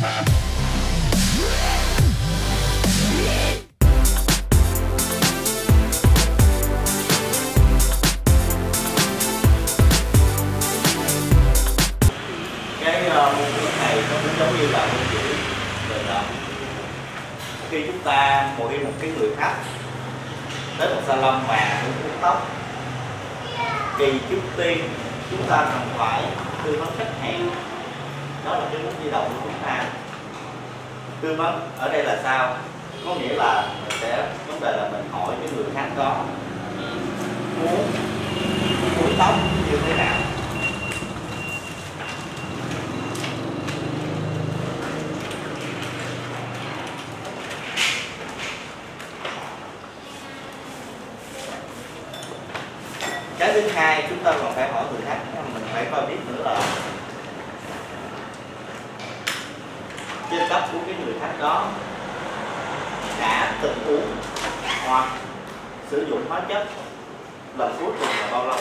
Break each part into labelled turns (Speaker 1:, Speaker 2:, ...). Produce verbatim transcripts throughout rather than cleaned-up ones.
Speaker 1: Cái uh, môn tiếng này nó cũng giống như là môn chữ vận động. Khi chúng ta ngồi một cái người khách đến một salon mà muốn uống tóc, thì trước tiên chúng ta cần phải tư vấn khách hàng. Đó là cái môn di động của chúng ta. Tư vấn ở đây là sao? Có nghĩa là mình sẽ vấn đề là mình hỏi cái người khách đó muốn uống tóc như thế nào. Cái thứ hai chúng ta còn phải hỏi người khách, mình phải coi biết nữa là trên cấp của cái người khách đó đã từng uống hoặc sử dụng hóa chất lần cuối cùng là bao lâu.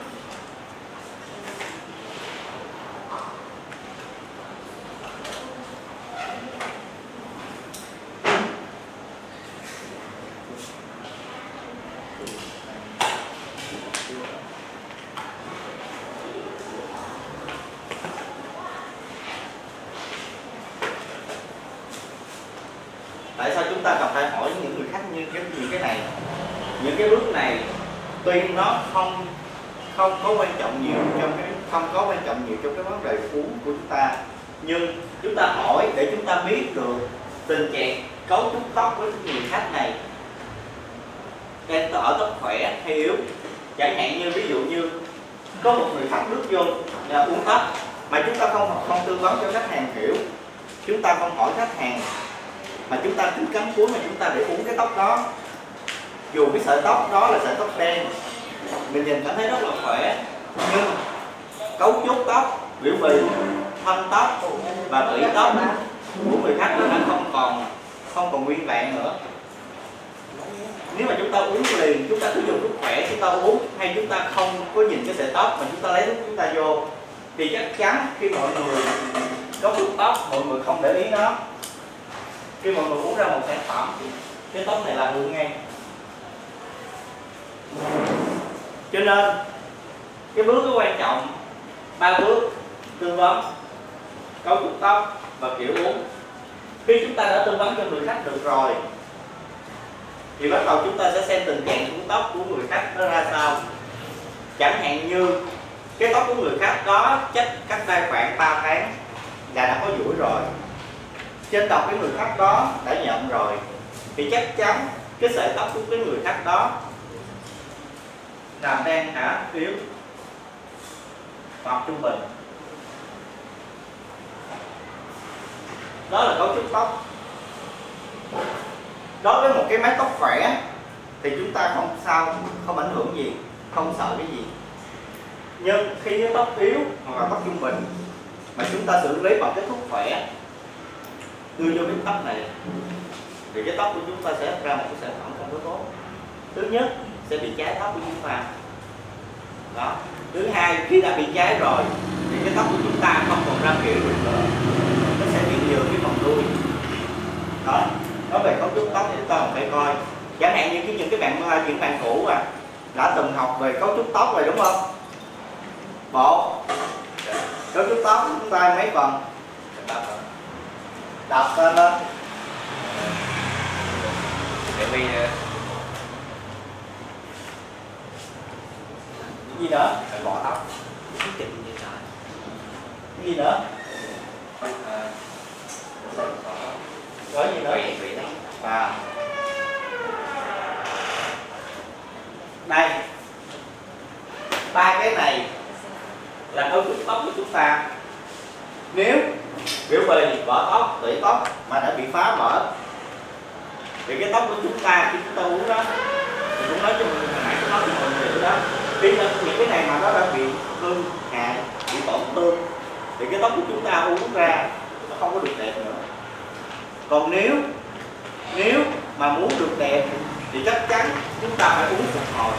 Speaker 1: Tại sao chúng ta cần phải hỏi những người khác như cái những cái này? Những cái bước này tuy nó không không có quan trọng nhiều trong cái không có quan trọng nhiều trong cái vấn đề uống của chúng ta, nhưng chúng ta hỏi để chúng ta biết được tình trạng cấu trúc tóc của người khách này đang ở tóc khỏe hay yếu. Chẳng hạn như ví dụ như có một người khách bước vô là uống tóc mà chúng ta không không tư vấn cho khách hàng hiểu, chúng ta không hỏi khách hàng mà chúng ta cứ cắm cuối mà chúng ta để uống cái tóc đó, dù cái sợi tóc đó là sợi tóc đen mình nhìn cảm thấy rất là khỏe, nhưng cấu trúc tóc, biểu bì, thân tóc và tủy tóc của người khách nó đã không còn không còn nguyên vẹn nữa. Nếu mà chúng ta uống liền, chúng ta cứ dùng thuốc khỏe chúng ta uống, hay chúng ta không có nhìn cái sợi tóc mà chúng ta lấy thuốc chúng ta vô, thì chắc chắn khi mọi người có thuốc tóc mọi người không để ý nó, khi mọi người uống ra một sản phẩm cái tóc này là hư ngay. Cho nên cái bước cái quan trọng ba bước: tư vấn, cấu trúc tóc và kiểu uống. Khi chúng ta đã tư vấn cho người khách được rồi thì bắt đầu chúng ta sẽ xem tình trạng uống tóc của người khách nó ra sao. Chẳng hạn như cái tóc của người khách đó chắc cách đây khoảng ba tháng là đã có duỗi rồi, trên đầu cái người khách đó đã nhận rồi, thì chắc chắn cái sợi tóc của cái người khách đó là đang hả yếu hoặc trung bình. Đó là cấu trúc tóc. Đối với một cái mái tóc khỏe thì chúng ta không sao, không ảnh hưởng gì, không sợ cái gì. Nhưng khi cái tóc yếu hoặc là tóc trung bình mà chúng ta xử lý bằng cái thuốc khỏe đưa vô cái tóc này thì cái tóc của chúng ta sẽ ra một cái sản phẩm không có tốt. Thứ nhất sẽ bị cháy tóc của chúng ta. Đó. Thứ hai, khi đã bị cháy rồi thì cái tóc của chúng ta không còn ra kiểu được nữa, nó sẽ bị nhường cái phần đuôi. Đó. Nói về cấu trúc tóc thì chúng ta phải coi. Chẳng hạn như những cái bạn những bạn cũ à đã từng học về cấu trúc tóc rồi đúng không? Một, cấu trúc tóc chúng ta mấy phần? Đọc lên lên.
Speaker 2: Tại vì
Speaker 1: gì nữa?
Speaker 2: phải bỏ tóc.
Speaker 1: Cái gì nữa? Có gì nữa? À. Đây. Ba cái này là cấu trúc tóc của chúng ta. Nếu biểu bì, vỏ tóc, tủy tóc mà đã bị phá vỡ thì cái tóc của chúng ta khi chúng ta uống đó, thì cũng nói cho mọi người, hồi nãy tôi nói cho mọi người hiểu đó, khi những cái này mà nó đã bị hư hại, bị tổn thương thì cái tóc của chúng ta uống ra nó không có được đẹp nữa. Còn nếu nếu mà muốn được đẹp thì chắc chắn chúng ta phải uống phục hồi.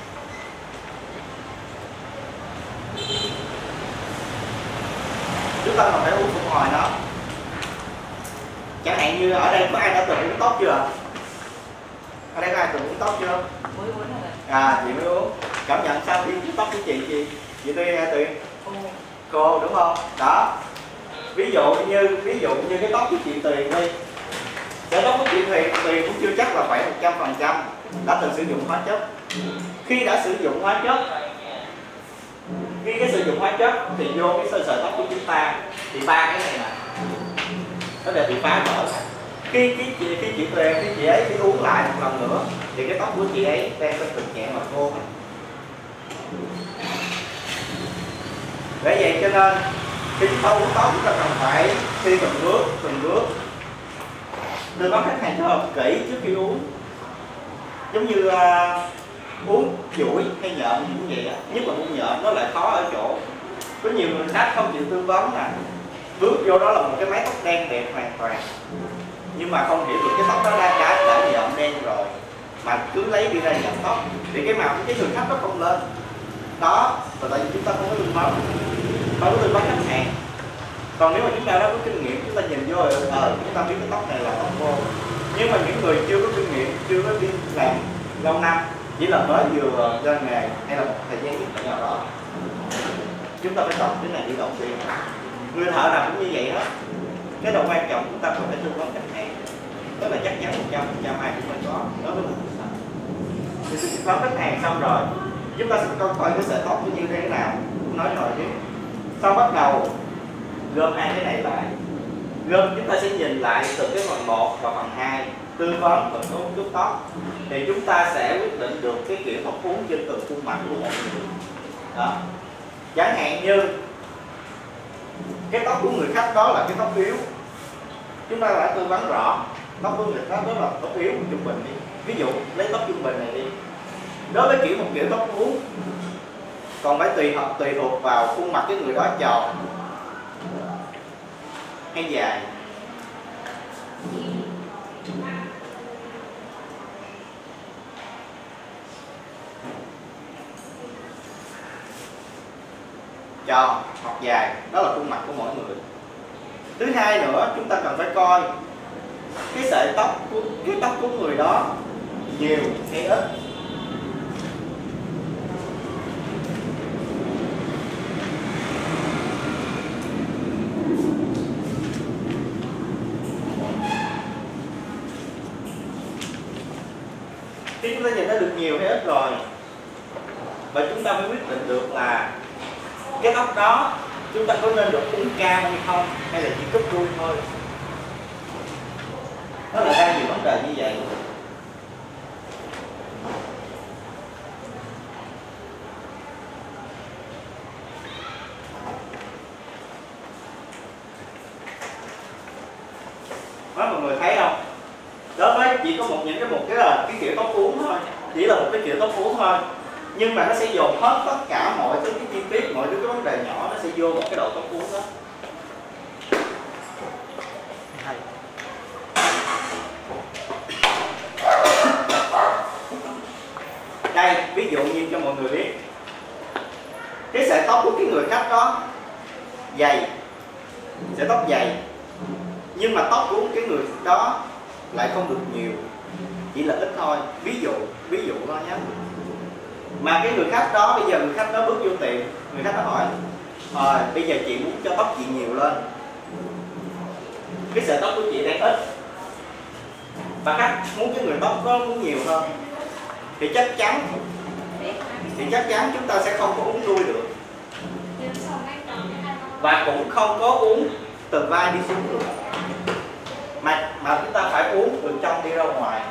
Speaker 1: Chúng ta còn phải uống phục hồi nó. Chẳng hạn như ở đây có ai đã từng uống tóc chưa? Ở đây có ai từng uống tóc chưa?
Speaker 2: Mới uống rồi.
Speaker 1: À, chị mới uống. Cảm nhận sao khi uống tóc của chị chị? Chị Tuyền hay Tuyền? Cô. Cô đúng không? Đó. Ví dụ như ví dụ như cái tóc của chị Tuyền đi. Cái tóc của chị Tuyền, Tuyền cũng chưa chắc là phải một trăm phần trăm đã từng sử dụng hóa chất. Khi đã sử dụng hóa chất, khi cái sử dụng hóa chất thì vô cái sợi sợi tóc của chúng ta thì ba cái này nè nó đều bị phá vỡ. Khi cái chị khi chị Tuyền khi chị ấy đi uống lại một lần nữa thì cái tóc của chị ấy đang trong tình trạng mà khô. Bởi vậy cho nên khi chúng ta uống tóc chúng ta cần phải đi từng bước từng bước tư vấn khách hàng cho hợp kỹ trước khi uống. Giống như uh, uống chuỗi hay nhợn gì cũng vậy đó, nhất là uống nhợn nó lại khó ở chỗ có nhiều người khách không chịu tư vấn nè, bước vô đó là một cái mái tóc đen đẹp hoàn toàn nhưng mà không hiểu được cái tóc đó đã đã đã nhợn đen rồi mà cứ lấy đi ra nhợn tóc thì cái màu của cái người khách nó không lên đó, và tại vì chúng ta không có tư vấn không có tư vấn khách hàng. Còn nếu mà chúng ta đã có kinh nghiệm chúng ta nhìn vô rồi ờ, chúng ta biết cái tóc này là tóc khô. Nhưng mà những người chưa có kinh nghiệm, chưa có đi làm lâu năm, chỉ là mới vừa ra nghề hay là một thời gian nhất nào đó, chúng ta phải tập cái này đi đầu tiên. Người thợ nào cũng như vậy hết. Cái đầu quan trọng chúng ta còn phải tư vấn khách hàng, đó là chắc chắn một trăm phần trăm ai cũng phải có đối với một người thợ. Thì tư vấn khách hàng xong rồi, chúng ta sẽ coi coi cái sợi tóc như thế nào, cũng nói rồi chứ. Sau bắt đầu gom hai cái này lại, gom chúng ta sẽ nhìn lại từ cái phần một và phần hai, tư vấn và uống chút tóc thì chúng ta sẽ quyết định được cái kiểu tóc uống trên từng khuôn mặt của mọi người. Đó. Chẳng hạn như cái tóc của người khách đó là cái tóc yếu, chúng ta phải tư vấn rõ tóc của người khách đó là tóc yếu trung bình đi. Ví dụ lấy tóc trung bình này đi, đối với kiểu một kiểu tóc uống còn phải tùy hợp tùy thuộc vào khuôn mặt cái người đó tròn hay dài. Tròn hoặc dài, đó là khuôn mặt của mỗi người. Thứ hai nữa, chúng ta cần phải coi cái sợi tóc của cái tóc của người đó nhiều hay ít. Khi chúng ta nhìn thấy được nhiều hay ít rồi và chúng ta mới quyết định được là cái tóc đó chúng ta có nên được uống cao hay không hay là chỉ cúp đuôi thôi. Nó là ra nhiều vấn đề như vậy. Đó, mọi người thấy không? Đối với chỉ có một những cái một cái là cái kiểu tóc uống thôi, chỉ là một cái kiểu tóc uống thôi, nhưng mà nó sẽ dồn hết tất cả mọi thứ cái chi tiết, mọi thứ cái vấn đề nhỏ nó sẽ vô một cái đầu tóc uống đó. Đây, ví dụ như cho mọi người biết, cái sợi tóc của cái người khách đó dày, sợi tóc dày, nhưng mà tóc của cái người đó lại không được nhiều, chỉ là ít thôi. Ví dụ, ví dụ thôi nhé. Mà cái người khách đó bây giờ người khách đó bước vô tiệm, người khách đó hỏi, à, bây giờ chị muốn cho tóc chị nhiều lên, cái sợi tóc của chị đang ít, và khách muốn cái người tóc đó muốn nhiều hơn, thì chắc chắn thì chắc chắn chúng ta sẽ không có uống đuôi được, và cũng không có uống từ vai đi xuống được, mà mà chúng ta phải uống từ trong đi ra ngoài.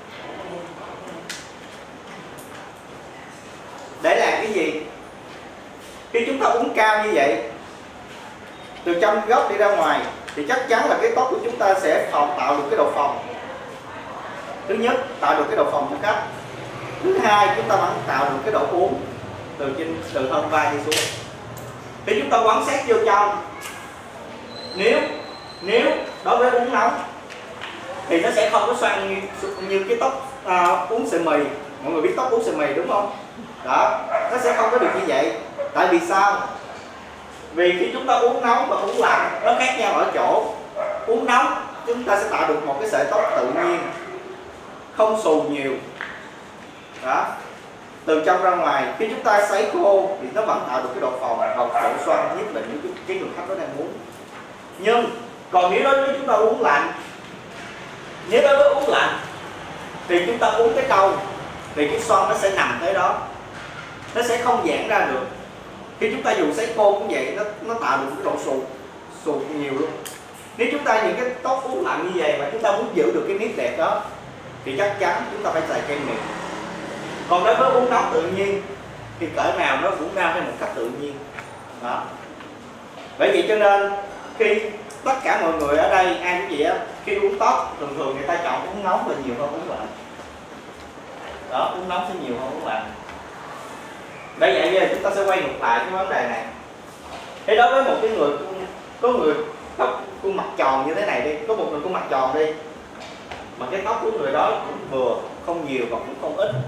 Speaker 1: Để làm cái gì? Khi chúng ta uống cao như vậy, từ trong gốc đi ra ngoài, thì chắc chắn là cái tóc của chúng ta sẽ phòng tạo được cái độ phòng. Thứ nhất, tạo được cái độ phòng cho khách. Thứ hai, chúng ta vẫn tạo được cái độ uống từ trên từ thân vai đi xuống. Khi chúng ta quan sát vô trong, nếu nếu đối với uống nóng thì nó sẽ không có xoăn như, như cái tóc uh, uống sợi mì. Mọi người biết tóc uống sợi mì đúng không? Đó, nó sẽ không có được như vậy. Tại vì sao? Vì khi chúng ta uống nóng và uống lạnh nó khác nhau ở chỗ uống nóng chúng ta sẽ tạo được một cái sợi tóc tự nhiên, không xù nhiều đó, từ trong ra ngoài. Khi chúng ta sấy khô thì nó vẫn tạo được cái độ phồng hoặc độ xoăn nhất định như cái người khách đó đang muốn. Nhưng còn nếu đối với chúng ta uống lạnh, nếu đối với uống lạnh thì chúng ta uống cái câu thì cái xoăn nó sẽ nằm tới đó, nó sẽ không giãn ra được. Khi chúng ta dùng sấy khô cũng vậy, nó nó tạo được cái độ xù xù nhiều luôn. Nếu chúng ta những cái tóc uống lạnh như vậy mà chúng ta muốn giữ được cái nét đẹp đó thì chắc chắn chúng ta phải xài kem mịn. Còn đối với uống nóng tự nhiên thì cỡ nào nó cũng ra theo một cách tự nhiên đó. Bởi vậy cho nên khi tất cả mọi người ở đây ai cũng vậy á, khi uống tóc thường thường người ta chọn uống nóng là nhiều hơn uống lạnh đó, uống nóng sẽ nhiều hơn uống lạnh. Bởi vậy bây giờ chúng ta sẽ quay ngược lại cái vấn đề này. Thế đối với một cái người có người tóc khuôn mặt tròn như thế này đi, có một người khuôn mặt tròn đi mà cái tóc của người đó cũng vừa, không nhiều và cũng không ít,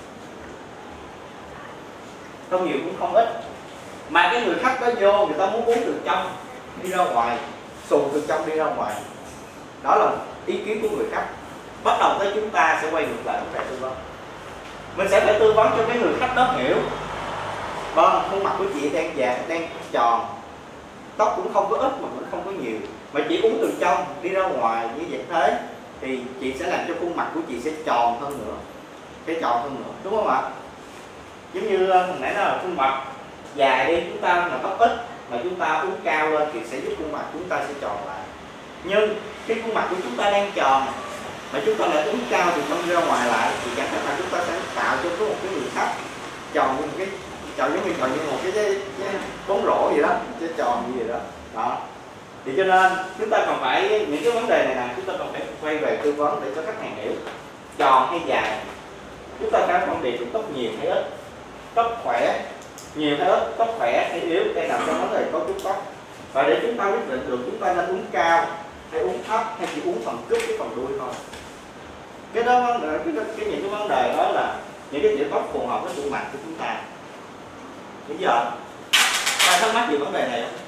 Speaker 1: không nhiều cũng không ít, mà cái người khách đó vô người ta muốn uống từ trong đi ra ngoài, xù từ trong đi ra ngoài, đó là ý kiến của người khách. Bắt đầu tới chúng ta sẽ quay ngược lại vấn đề tư vấn. Mình sẽ phải tư vấn cho cái người khách đó hiểu, vâng, khuôn mặt của chị đang dạng, đang tròn, tóc cũng không có ít mà cũng không có nhiều, mà chị uống từ trong đi ra ngoài như vậy thế thì chị sẽ làm cho khuôn mặt của chị sẽ tròn hơn nữa, sẽ tròn hơn nữa, đúng không ạ? Giống như hồi nãy nói là khuôn mặt dài đi, chúng ta mà tóc ít mà chúng ta uống cao lên thì sẽ giúp khuôn mặt chúng ta sẽ tròn lại. Nhưng khi khuôn mặt của chúng ta đang tròn mà chúng ta lại uống cao thì không đi ra ngoài lại thì chắc chắn là chúng ta sẽ tạo cho có một cái người khách tròn như một cái tròn giống như tròn như một cái, cái, cái bóng rổ gì đó, cái tròn như vậy đó. Đó. Thì cho nên chúng ta còn phải những cái vấn đề này là chúng ta còn phải quay về tư vấn để cho khách hàng hiểu tròn hay dài. Chúng ta phải phân biệt được tóc nhiều hay ít, tóc khỏe nhiều hay ít, tóc khỏe hay yếu, đây nằm trong vấn đề cấu trúc tóc. Và để chúng ta quyết định được chúng ta nên uống cao hay uống thấp hay chỉ uống phần cúp cái phần đuôi thôi. Cái đó vấn đề, cái, cái những cái vấn đề đó là những cái kiểu tóc phù hợp với khuôn mặt của chúng ta. Bây giờ ai thắc mắc gì vấn đề này không?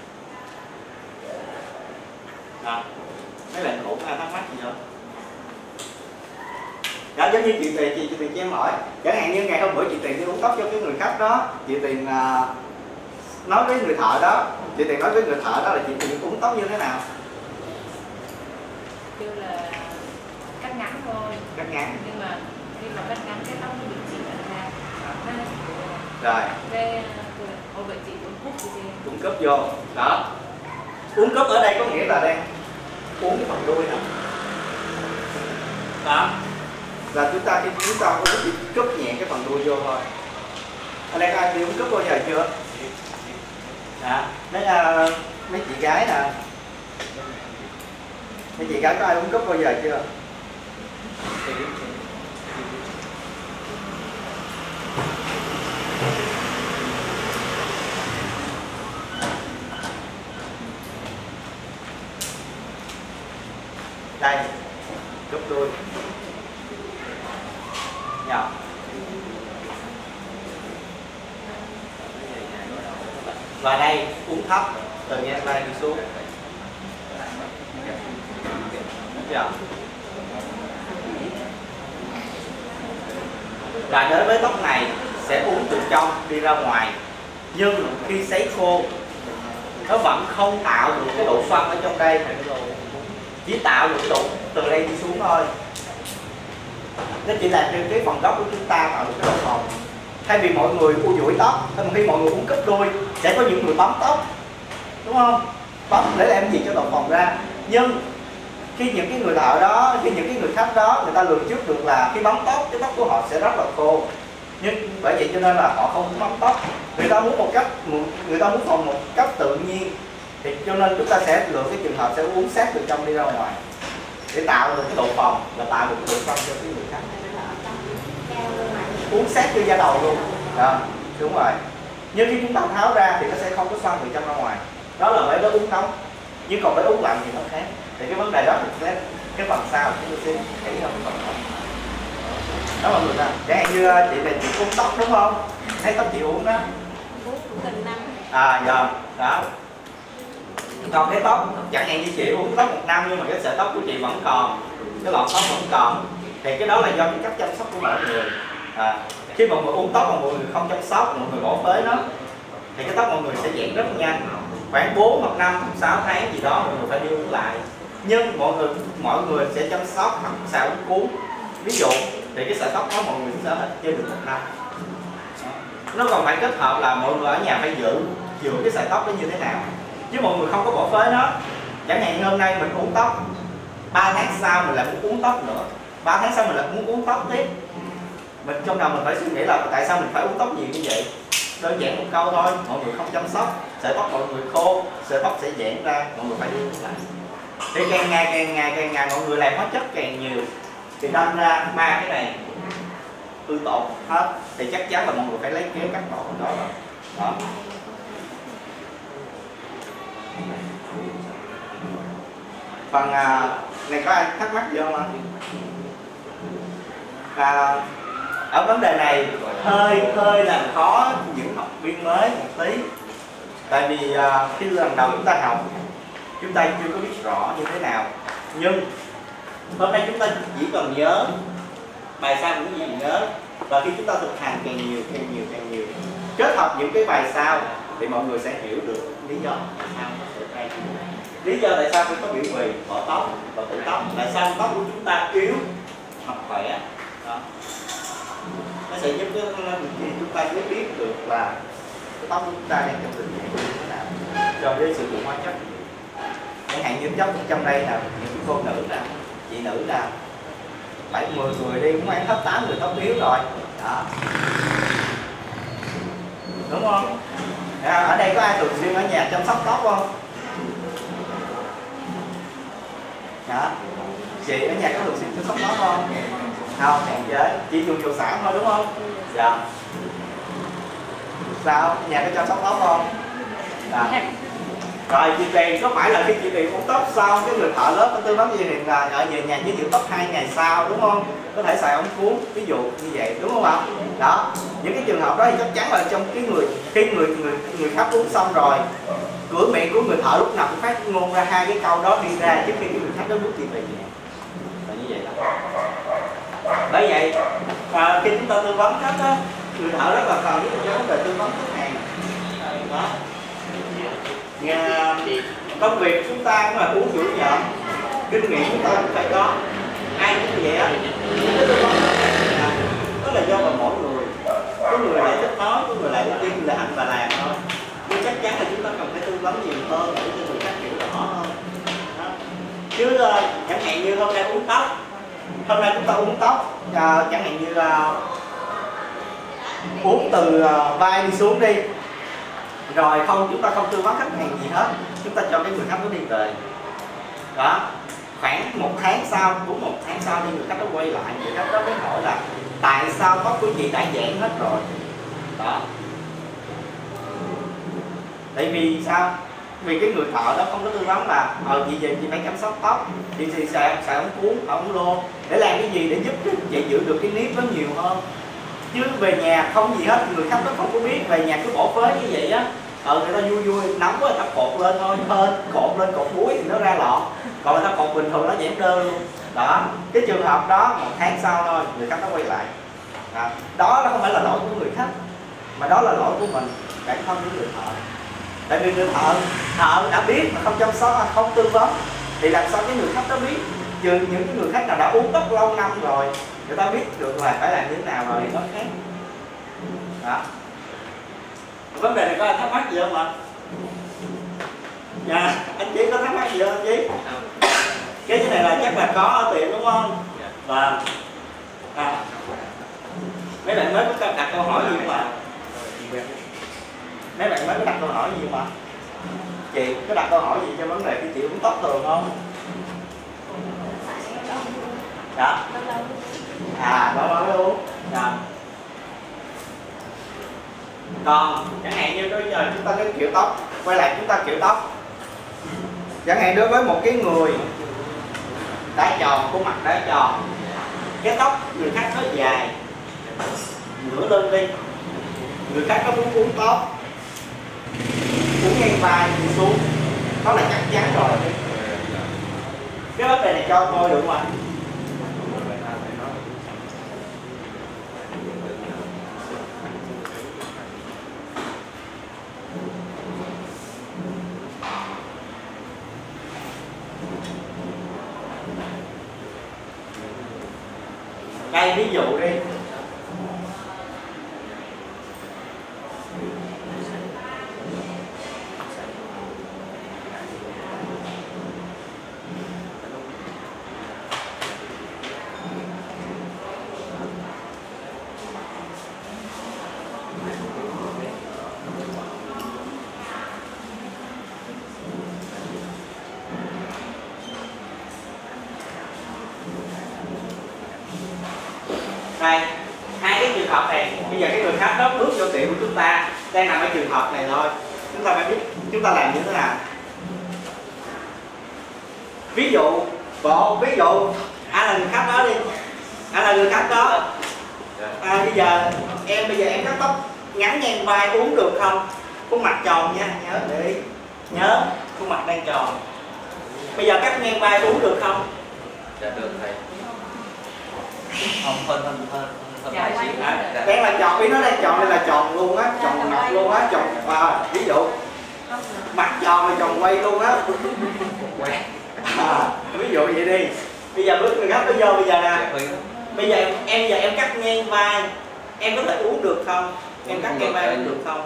Speaker 1: À, mấy bạn cũ ai thắc mắc gì không? Đó, giống như chị Tiền, chị, chị Tiền cho em hỏi, chẳng hạn như ngày hôm bữa chị Tiền đi uống tóc cho cái người khách đó, chị Tiền uh, nói với người thợ đó, chị Tiền nói với người thợ đó là chị Tiền uống tóc như thế nào?
Speaker 2: Kêu là cắt ngắn thôi.
Speaker 1: Cắt ngắn.
Speaker 2: Nhưng mà khi mà cắt ngắn cái tóc nó bị chỉ ra.
Speaker 1: Rồi.
Speaker 2: Cái ô vậy chị uống cúp gì
Speaker 1: uống cúp vô, đó. Uống cúp ở đây có nghĩa là đang uống cái phần đuôi nè. Đó. Là chúng ta khi chúng ta uống thì cúp nhẹ cái phần đuôi vô thôi. Ở đây ai đi uống cúp bao giờ chưa? Đó. Mấy uh, mấy chị gái nè. Mấy chị gái có ai uống cúp bao giờ chưa? Đây, cúp đuôi nhỏ. Và đây uống thấp từ ngang vai đi xuống. Dạ. Và đối với tóc này sẽ uống từ trong đi ra ngoài, nhưng khi sấy khô nó vẫn không tạo được cái độ xoăn ở trong đây, chỉ tạo được độ từ đây đi xuống thôi. Nó chỉ là trên cái phần gốc của chúng ta tạo được cái độ phồng. Thay vì mọi người u duỗi tóc, thay vì mọi người uống cúp đuôi, sẽ có những người bấm tóc, đúng không? Bấm để làm gì cho độ phồng ra. Nhưng khi những cái người thợ đó, khi những cái người khách đó, người ta lường trước được là khi bấm tóc, cái tóc của họ sẽ rất là khô. Nhưng bởi vậy cho nên là họ không muốn bấm tóc. Người ta muốn một cách, người ta muốn phồng một cách tự nhiên. Thì cho nên chúng ta sẽ lựa cái trường hợp sẽ uống sát từ trong đi ra ngoài để tạo được cái độ phồng, là tạo được cái độ xoăn cho cái người khách. Uống sát cho da đầu luôn. Đó, đúng rồi. Nhưng khi chúng ta tháo ra thì nó sẽ không có xoăn từ trong ra ngoài. Đó là với đó uống nóng. Nhưng còn với uống lạnh thì nó khác. Thì cái vấn đề đó thì sẽ cái phần sau chúng tôi sẽ kỹ hơn phần đó. Đó mọi người nè, chẳng hạn như chị này chị uống tóc đúng không? Thấy tóc chị uống đó.
Speaker 2: Uống cũng gần năm.
Speaker 1: À giờ đó. Còn cái tóc, chẳng hạn như chị uống tóc một năm nhưng mà cái sợi tóc của chị vẫn còn, cái lọn tóc vẫn còn, thì cái đó là do cái cách chăm sóc của mọi người. À, khi mọi người uống tóc mà mọi người không chăm sóc, mọi người bỏ phế nó, thì cái tóc mọi người sẽ giãn rất nhanh, khoảng bốn hoặc năm, sáu tháng gì đó mọi người phải đi uống lại. Nhưng mọi người mọi người sẽ chăm sóc hoặc xào uống cuốn, ví dụ thì cái sợi tóc đó mọi người sẽ chơi được một năm. Nó còn phải kết hợp là mọi người ở nhà phải giữ giữ cái sợi tóc đó như thế nào, chứ mọi người không có bỏ phế nó. Chẳng hạn như hôm nay mình uống tóc, ba tháng sau mình lại muốn uống tóc nữa, ba tháng sau mình lại muốn uống tóc tiếp. Mình trong đầu mình phải suy nghĩ là tại sao mình phải uống tóc nhiều như vậy. Đơn giản một câu thôi, mọi người không chăm sóc, sợi tóc mọi người khô, sợi tóc sẽ giãn ra, mọi người phải đi uống lại. Thì càng ngày càng ngày càng ngày mọi người làm hóa chất càng nhiều, thì đâm ra ba cái này hư tổn hết, thì chắc chắn là mọi người phải lấy kéo cắt bỏ đó rồi. Đó. Phần à, này có ai thắc mắc gì không ạ? À, ở vấn đề này hơi hơi là khó những học viên mới một tí, tại vì à, khi lần đầu chúng ta học chúng ta chưa có biết rõ như thế nào, nhưng hôm nay chúng ta chỉ cần nhớ bài sau cũng gì nhớ, và khi chúng ta thực hành càng nhiều càng nhiều càng nhiều, kết hợp những cái bài sau thì mọi người sẽ hiểu được lý do tại sao nó xảy ra. Lý do tại sao phải có biểu bì, bỏ tóc và tự tóc, tại sao tóc của chúng ta yếu hoặc khỏe. Đó. Nó sẽ giúp cho chúng ta biết biết được là cái tóc của chúng ta đang trong tình trạng như thế nào cho cái sử dụng hóa chất. Chẳng hạn như chất trong đây là những cô nữ nè, chị nữ nè, bảy mười người đi cũng ăn hết tám người tóc yếu rồi. Đó. Đúng không? À, ở đây có ai thường xuyên ở nhà chăm sóc tóc không? Đó. Chị ở nhà có thường xuyên chăm sóc tóc không? Không, hạn chế, chỉ dùng dầu xả thôi đúng không? Dạ. Sao? Nhà có chăm sóc tóc không? Dạ. Rồi chị Tiền có phải là khi chị Tiền uống tóc xong cái người thợ lớp có tư vấn gì thì là ở về nhà với giữ tóc hai ngày sau đúng không? Có thể xài ống cuốn, ví dụ như vậy đúng không ạ? Đó, những cái trường hợp đó thì chắc chắn là trong cái người khi người người người khách uống xong rồi, cửa miệng của người thợ lúc nào cũng phát ngôn ra hai cái câu đó đi ra trước khi cái người khách đó bước chị về nhà. Là như vậy đó. Bởi vậy à, khi chúng ta tư vấn khách đó, người thợ rất là cần biết cho vấn đề tư vấn khách hàng. Đó. Nhà, công việc chúng ta cũng là uống chủ nhận, kinh nghiệm chúng ta cũng phải có, ai cũng như vậy á. Đó là do vào mỗi người, có người lại thích nói, có người lại ưu tiên là hành và làm thôi. Nhưng chắc chắn là chúng ta cần phải tư vấn nhiều hơn để cho người khác hiểu rõ hơn. Đó. Chứ uh, chẳng hạn như hôm nay uống tóc, hôm nay chúng ta uống tóc, uh, chẳng hạn như uh, uống từ uh, vai đi xuống đi. Rồi không, chúng ta không tư vấn khách hàng gì hết, chúng ta cho cái người khách đó đi về. Đó, khoảng một tháng sau, đúng một tháng sau thì người khách đó quay lại, người khách đó mới hỏi là tại sao tóc của chị đã giãn hết rồi. Đó. Tại vì sao? Vì cái người thợ đó không có tư vấn là ờ chị về chị phải chăm sóc tóc, chị thì xài xài ống cuốn, ống lô để làm cái gì để giúp chị giữ được cái nếp nó nhiều hơn. Chứ về nhà không gì hết, người khách nó không có biết, về nhà cứ bỏ phế như vậy á, ờ người ta vui vui nóng quá người ta cột lên thôi, hên cột lên cột muối thì nó ra lọ, còn người ta cột bình thường nó giãn đơn luôn. Đó, cái trường hợp đó một tháng sau thôi người khách nó quay lại. Đó, đó không phải là lỗi của người khách mà đó là lỗi của mình, bản thân của người thợ. Tại vì người thợ thợ đã biết mà không chăm sóc, không tư vấn thì làm sao cái người khách đó biết. Trừ những cái người khách nào đã uống tóc lâu năm rồi, người ta biết được là phải làm như thế nào rồi nó khác. Đó. Vấn đề này có ai thắc mắc gì không ạ? Dạ, anh Chí có thắc mắc gì không anh Chí? Cái cái này là chắc là có ở tiệm đúng không? Và à, mấy bạn mới có đặt câu hỏi gì không ạ? Mấy bạn mới có đặt câu hỏi gì không ạ? Chị có đặt câu hỏi gì cho vấn đề khi chị uống tóc thường không? Dạ. À, đó nói uống. Dạ. Còn chẳng hạn như bây giờ chúng ta cái kiểu tóc, quay lại chúng ta kiểu tóc. Chẳng hạn đối với một cái người đá tròn, khuôn mặt đá tròn, cái tóc người khác nó dài nửa lên đi, người khác có muốn uống tóc uống ngang vai đi xuống nó là chắc chắn rồi. Cái vấn đề này cho tôi được không ạ? Đây ví dụ đi. Đây, hai cái trường hợp này, bây giờ cái người khách đó bước vô tiệm của chúng ta đang nằm ở trường hợp này thôi. Chúng ta phải biết chúng ta làm như thế nào. Ví dụ, bộ ví dụ anh là người khách đó đi, anh là người khách đó. À, bây giờ em bây giờ em cắt tóc ngắn ngang vai uống được không? Khuôn mặt tròn nha, nhớ để ý. Nhớ khuôn mặt đang tròn. Bây giờ cắt ngang vai uống được không?
Speaker 3: Dạ được thầy. Không, hơn hơn hơn hơn
Speaker 2: Dạ,
Speaker 3: hai xíu.
Speaker 1: À, đang là tròn, ý nó đang tròn đây là tròn luôn á, tròn mặt luôn á, tròn à, ví dụ mặt tròn là tròn quay luôn á. À, ví dụ vậy đi. Bây giờ bước người khách nó vô bây giờ nè. Bây giờ em, em giờ em cắt ngang vai, em có thể uống được không? Em cắt ngang vai uống được không?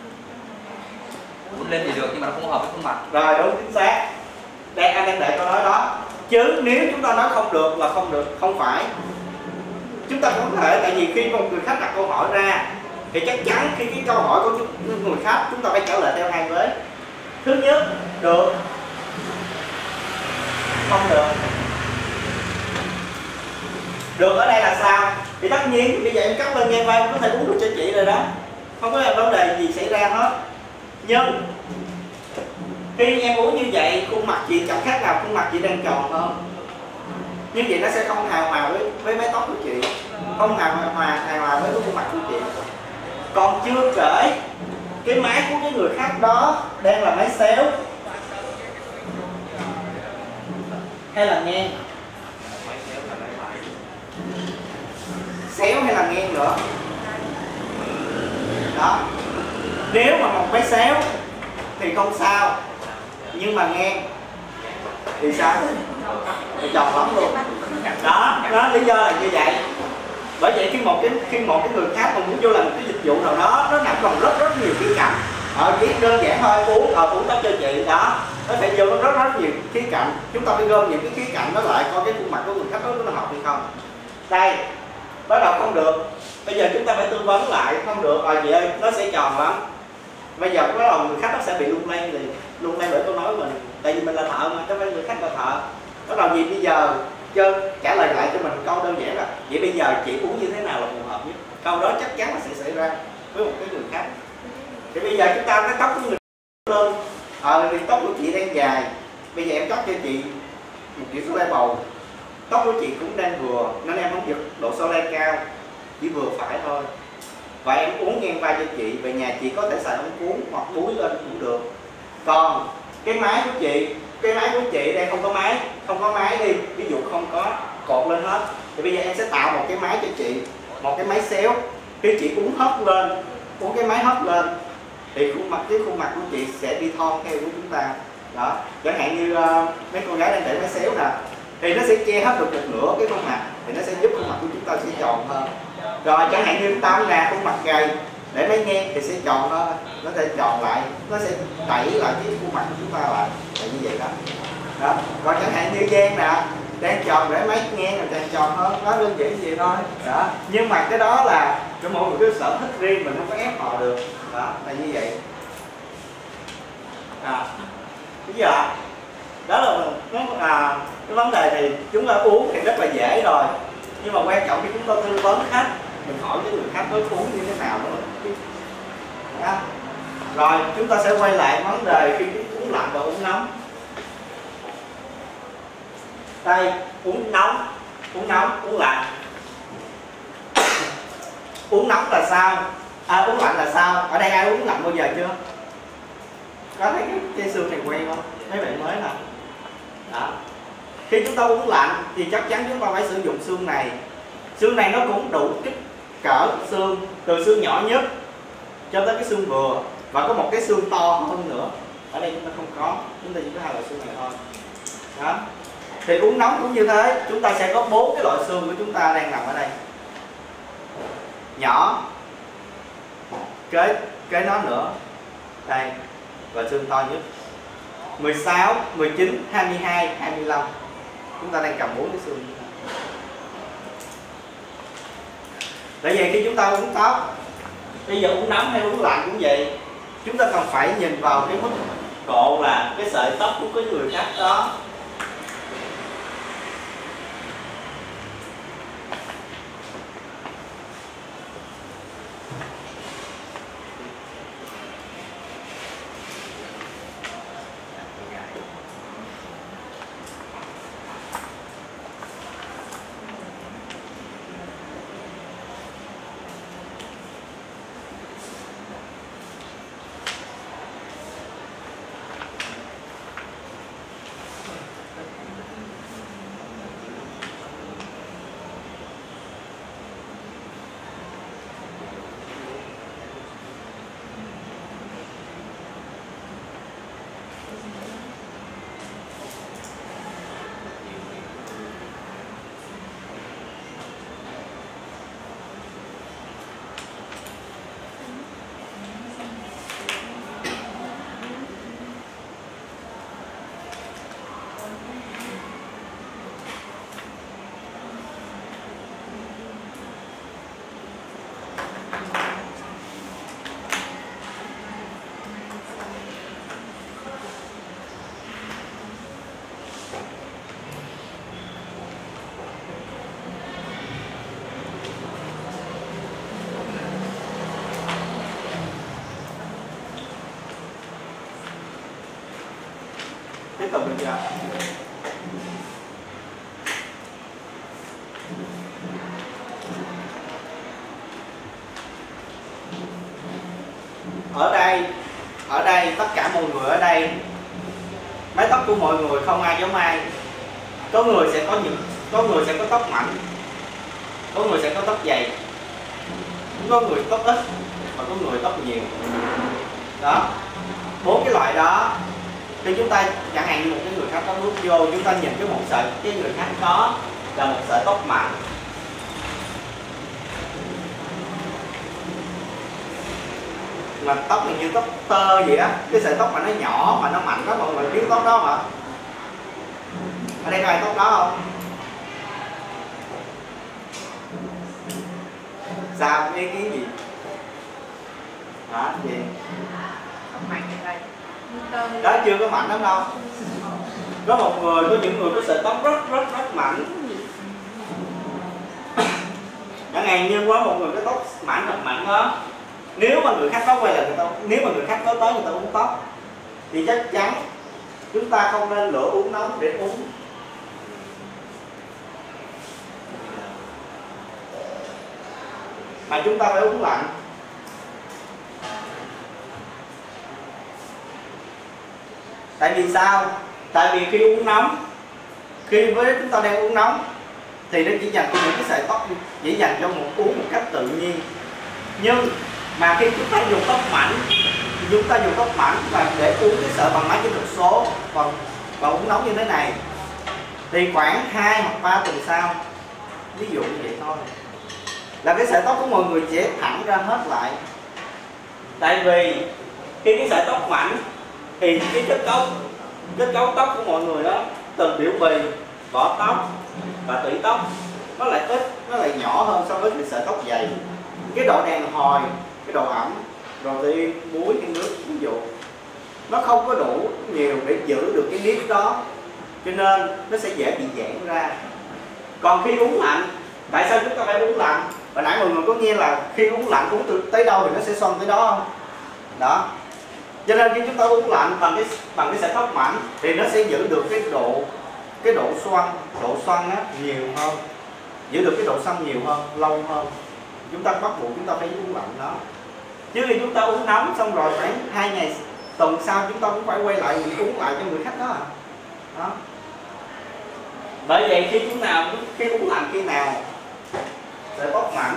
Speaker 3: Uống lên thì được nhưng mà nó không hợp với khuôn mặt.
Speaker 1: Rồi đúng chính xác. Đây anh đang đợi câu nói đó. Chứ nếu chúng ta nói không được là không được, không phải. Chúng ta không thể, tại vì khi một người khách đặt câu hỏi ra thì chắc chắn khi cái câu hỏi của người khách chúng ta phải trả lời theo hai vế. Thứ nhất, được, không được. Được ở đây là sao? Thì tất nhiên bây giờ em cắt lên ngang vai có thể uống được cho chị rồi đó, không có vấn đề gì xảy ra hết. Nhưng khi em uống như vậy, khuôn mặt chị chẳng khác nào khuôn mặt chị đang tròn hơn. Như vậy nó sẽ không hài hòa với với mái tóc của chị, không hài hòa hài hòa với khuôn mặt của chị. Còn chưa kể cái máy của cái người khác đó đang là máy xéo hay là ngang, xéo hay là ngang nữa đó. Nếu mà một máy xéo thì không sao, nhưng mà ngang thì sao? Thì tròn lắm luôn đó. Đó lý do là như vậy. Bởi vậy khi một cái khi một cái người khác mà muốn vô làm một cái dịch vụ nào đó, nó nằm còn rất rất nhiều khía cạnh. Ở chỉ đơn giản thôi, uống ở uống tóc cho chị đó, nó phải vô nó rất rất nhiều khía cạnh. Chúng ta phải gom những cái khía cạnh đó lại coi cái khuôn mặt của người khách đó nó hợp hay không. Đây bắt đầu không được, bây giờ chúng ta phải tư vấn lại. Không được à, chị ơi nó sẽ tròn lắm. Bây giờ bắt đầu người khách nó sẽ bị lung lay liền, lung lay bởi câu nói mình, tại vì mình là thợ mà, chứ không phải người khách là thợ. Bắt đầu gì bây giờ cho trả lời lại cho mình câu đơn giản là vậy bây giờ chị uống như thế nào là phù hợp nhất. Câu đó chắc chắn là sẽ xảy ra với một cái người khác. Thì bây giờ chúng ta cái tóc của người lên, ờ thì tóc của chị đang dài, bây giờ em cắt cho chị một kiểu số lai bầu, tóc của chị cũng đang vừa nên em không giật độ số lai cao, chỉ vừa phải thôi. Và em uống ngang vai cho chị, về nhà chị có thể xài ống cuốn hoặc búi lên cũng được. Còn cái máy của chị, cái máy của chị đang không có máy, không có máy đi, ví dụ không có cột lên hết, thì bây giờ em sẽ tạo một cái máy cho chị, một cái máy xéo. Khi chị uống hất lên, uống cái máy hất lên thì khuôn mặt cái khuôn mặt của chị sẽ đi thon theo của chúng ta đó. Chẳng hạn như uh, mấy cô gái đang để máy xéo nè, thì nó sẽ che hết được một nửa cái khuôn mặt, thì nó sẽ giúp khuôn mặt của chúng ta sẽ tròn hơn. Rồi chẳng hạn như chúng ta nè, khuôn mặt gầy để máy ngang thì sẽ tròn hơn, nó sẽ tròn lại, nó sẽ đẩy lại cái khuôn mặt của chúng ta lại, là như vậy đó. Đó. Còn chẳng hạn như Giang nè, đang tròn để máy ngang rồi càng tròn hơn, nó đơn giản gì thôi. Đó. Nhưng mà cái đó là cho mỗi người cái sở thích riêng, mình không có ép họ được. Đó, là như vậy. À, bây giờ đó là nó à, cái vấn đề thì chúng ta uống thì rất là dễ rồi, nhưng mà quan trọng khi chúng ta tư vấn khách, mình hỏi cái người khách đối uống như thế nào nữa. Đó. Rồi chúng ta sẽ quay lại vấn đề khi uống lạnh và uống nóng. Đây, uống nóng, uống nóng, uống lạnh. Uống nóng là sao? À, uống lạnh là sao? Ở đây ai uống lạnh bao giờ chưa? Có thấy cái, cái xương này quen không? Mấy bạn mới nè. Đó. Khi chúng ta uống lạnh thì chắc chắn chúng ta phải sử dụng xương này. Xương này nó cũng đủ kích cỡ xương, từ xương nhỏ nhất cho tới cái xương vừa, và có một cái xương to hơn nữa. Ở đây chúng ta không có, chúng ta chỉ có hai loại xương này thôi. Đó. Thì uống nóng cũng như thế, chúng ta sẽ có bốn cái loại xương của chúng ta đang nằm ở đây. Nhỏ, kế kế nó nữa, đây, và xương to nhất. mười sáu, mười chín, hai mươi hai, hai mươi lăm. Chúng ta đang cầm bốn cái xương. Bởi vậy khi chúng ta uống tóc, bây giờ uống nóng hay uống lạnh cũng vậy, chúng ta cần phải nhìn vào cái mức độ là cái sợi tóc của cái người khác đó. Tiếp tục được chưa? Ở đây, ở đây tất cả mọi người ở đây, mái tóc của mọi người không ai giống ai. Có người sẽ có những, có người sẽ có tóc mảnh, có người sẽ có tóc dày, có người tóc ít và có người tóc nhiều. Đó, bốn cái loại đó. Khi chúng ta chẳng hạn như một cái người khác có bước vô, chúng ta nhìn cái một sợi cái người khác có là một sợi tóc mảnh, mà tóc này như tóc tơ vậy á, cái sợi tóc mà nó nhỏ mà nó mạnh đó, mọi người biết tóc đó hả? Ở đây có ai tóc đó không? Sao, ý kiến gì? Hả? Gì?
Speaker 2: Tóc mạnh như vậy.
Speaker 1: Đó chưa có mạnh lắm đâu. Có một người, có những người có sợi tóc rất rất rất mạnh. Chẳng hạn như có một người có tóc mảnh thật mạnh đó. Nếu mà người khác có quay lại người ta, nếu mà người khác có tới người ta uống tóc thì chắc chắn chúng ta không nên lựa uống nóng để uống, mà chúng ta phải uống lạnh. Tại vì sao? Tại vì khi uống nóng, khi với chúng ta đang uống nóng thì nó chỉ dành cho những cái sợi tóc, chỉ dành cho một uống một cách tự nhiên. Nhưng mà khi chúng ta dùng tóc mảnh, chúng ta dùng tóc mảnh và để uống cái sợi bằng máy kỹ thuật số và, và uống nóng như thế này, thì khoảng hai hoặc ba tuần sau, ví dụ như vậy thôi, là cái sợi tóc của mọi người sẽ thẳng ra hết lại. Tại vì khi cái sợi tóc mảnh thì cái kết cấu kết cấu tóc của mọi người đó, từ biểu bì, vỏ tóc và tủy tóc nó lại ít, nó lại nhỏ hơn so với cái sợi tóc dày. Cái độ đàn hồi, cái độ ẩm, protein, muối hay nước ví dụ, nó không có đủ nhiều để giữ được cái nếp đó, cho nên nó sẽ dễ bị giãn ra. Còn khi uống lạnh, tại sao chúng ta phải uống lạnh? Hồi nãy mọi người có nghe là khi uống lạnh uống từ tới đâu thì nó sẽ xoăn tới đó không? Đó. Cho nên khi chúng ta uống lạnh bằng cái bằng cái sợi tóc mảnh thì nó sẽ giữ được cái độ cái độ xoăn, độ xoăn á nhiều hơn, giữ được cái độ xoăn nhiều hơn, lâu hơn. Chúng ta bắt buộc chúng ta phải uống lạnh đó. Chứ khi chúng ta uống nóng xong rồi khoảng hai ngày tuần sau chúng ta cũng phải quay lại mình uống lại cho người khách đó. Đó. Bởi vậy khi chúng nào khi uống lạnh khi nào sẽ tóc mảnh.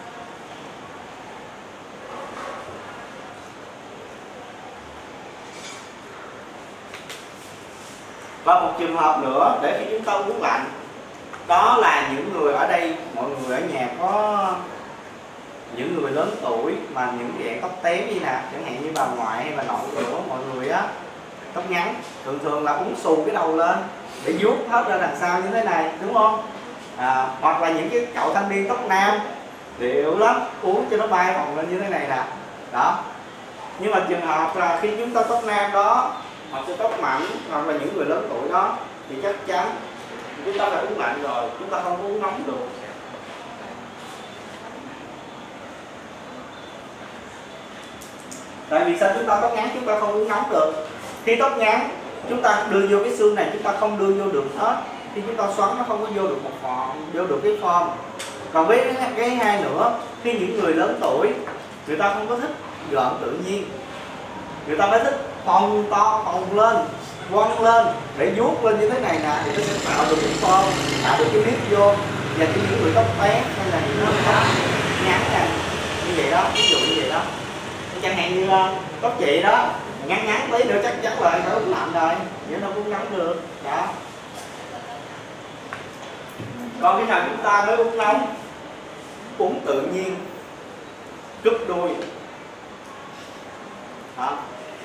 Speaker 1: Và một trường hợp nữa để khi chúng ta uống lạnh, đó là những người ở đây, mọi người ở nhà có những người lớn tuổi mà những dạng tóc tém như nè, chẳng hạn như bà ngoại hay bà nội của mọi người á, tóc ngắn thường thường là uống xù cái đầu lên để vuốt hết ra đằng sau như thế này, đúng không? À, hoặc là những cái cậu thanh niên tóc nam điệu lắm, uống cho nó bay vòng lên như thế này nè. Đó. Nhưng mà trường hợp là khi chúng ta tóc nam đó, hoặc là tóc mảnh, hoặc là những người lớn tuổi đó, thì chắc chắn chúng ta phải uống lạnh rồi, chúng ta không có uống nóng được. Tại vì sao chúng ta tóc ngắn chúng ta không uống nóng được? Khi tóc ngắn chúng ta đưa vô cái xương này chúng ta không đưa vô được hết, khi chúng ta xoắn nó không có vô được một form, vô được cái form. Còn với cái hai nữa, khi những người lớn tuổi người ta không có thích gợn tự nhiên, người ta phải thích phồng to, phồng lên, quăng lên để vuốt lên như thế này nè, thì nó sẽ tạo được cái form, tạo được cái nếp vô. Và cho những người tóc tén hay là những người tóc ngắn nè, như vậy đó, ví dụ như vậy đó, chẳng hạn như tóc chị đó ngắn ngắn tí nữa chắc chắn là phải uống lạnh rồi, vậy đâu cũng nóng được. Đó. Còn khi nào chúng ta mới uống nóng? Uống tự nhiên, cúp đuôi. Đó.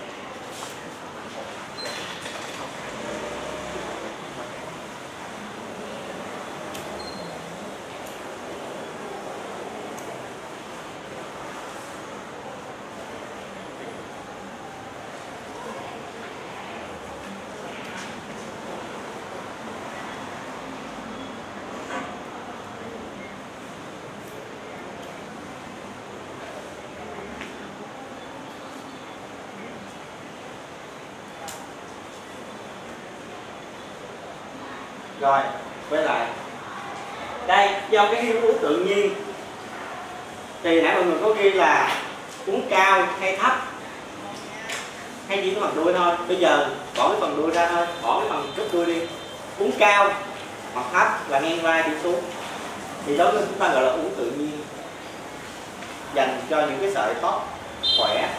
Speaker 1: Rồi, quay lại. Đây, do cái uống tự nhiên thì nãy mọi người có ghi là uống cao hay thấp, hay chỉ có phần đuôi thôi. Bây giờ bỏ cái phần đuôi ra thôi, bỏ cái phần cúp đuôi đi. Uống cao hoặc thấp là ngang vai đi xuống, thì đó chúng ta gọi là uống tự nhiên, dành cho những cái sợi tóc khỏe.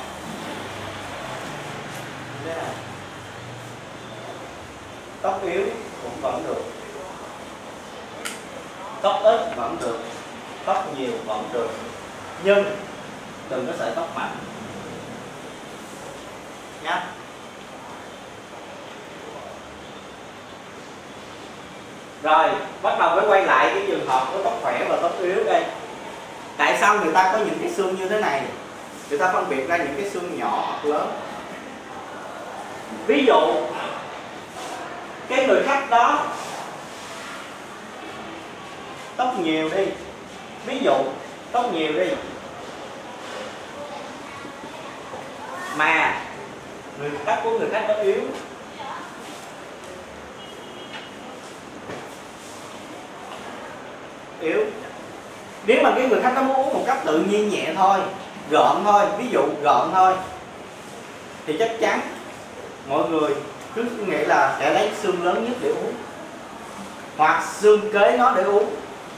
Speaker 1: Thế này. Tóc yếu cũng vẫn được, tóc ít vẫn được, tóc nhiều vẫn được, nhưng đừng có sợi tóc mạnh nhé. Rồi bắt đầu mới quay lại cái trường hợp của tóc khỏe và tóc yếu đây. Tại sao người ta có những cái xương như thế này? Người ta phân biệt ra những cái xương nhỏ hoặc lớn. Ví dụ cái người khách đó tóc nhiều đi, ví dụ tóc nhiều đi, mà người khách của người khách đó yếu, yếu nếu mà cái người khách đó muốn uống một cách tự nhiên nhẹ thôi, gợn thôi, ví dụ gợn thôi, thì chắc chắn mọi người cứ nghĩ là sẽ lấy xương lớn nhất để uống, hoặc xương kế nó để uống.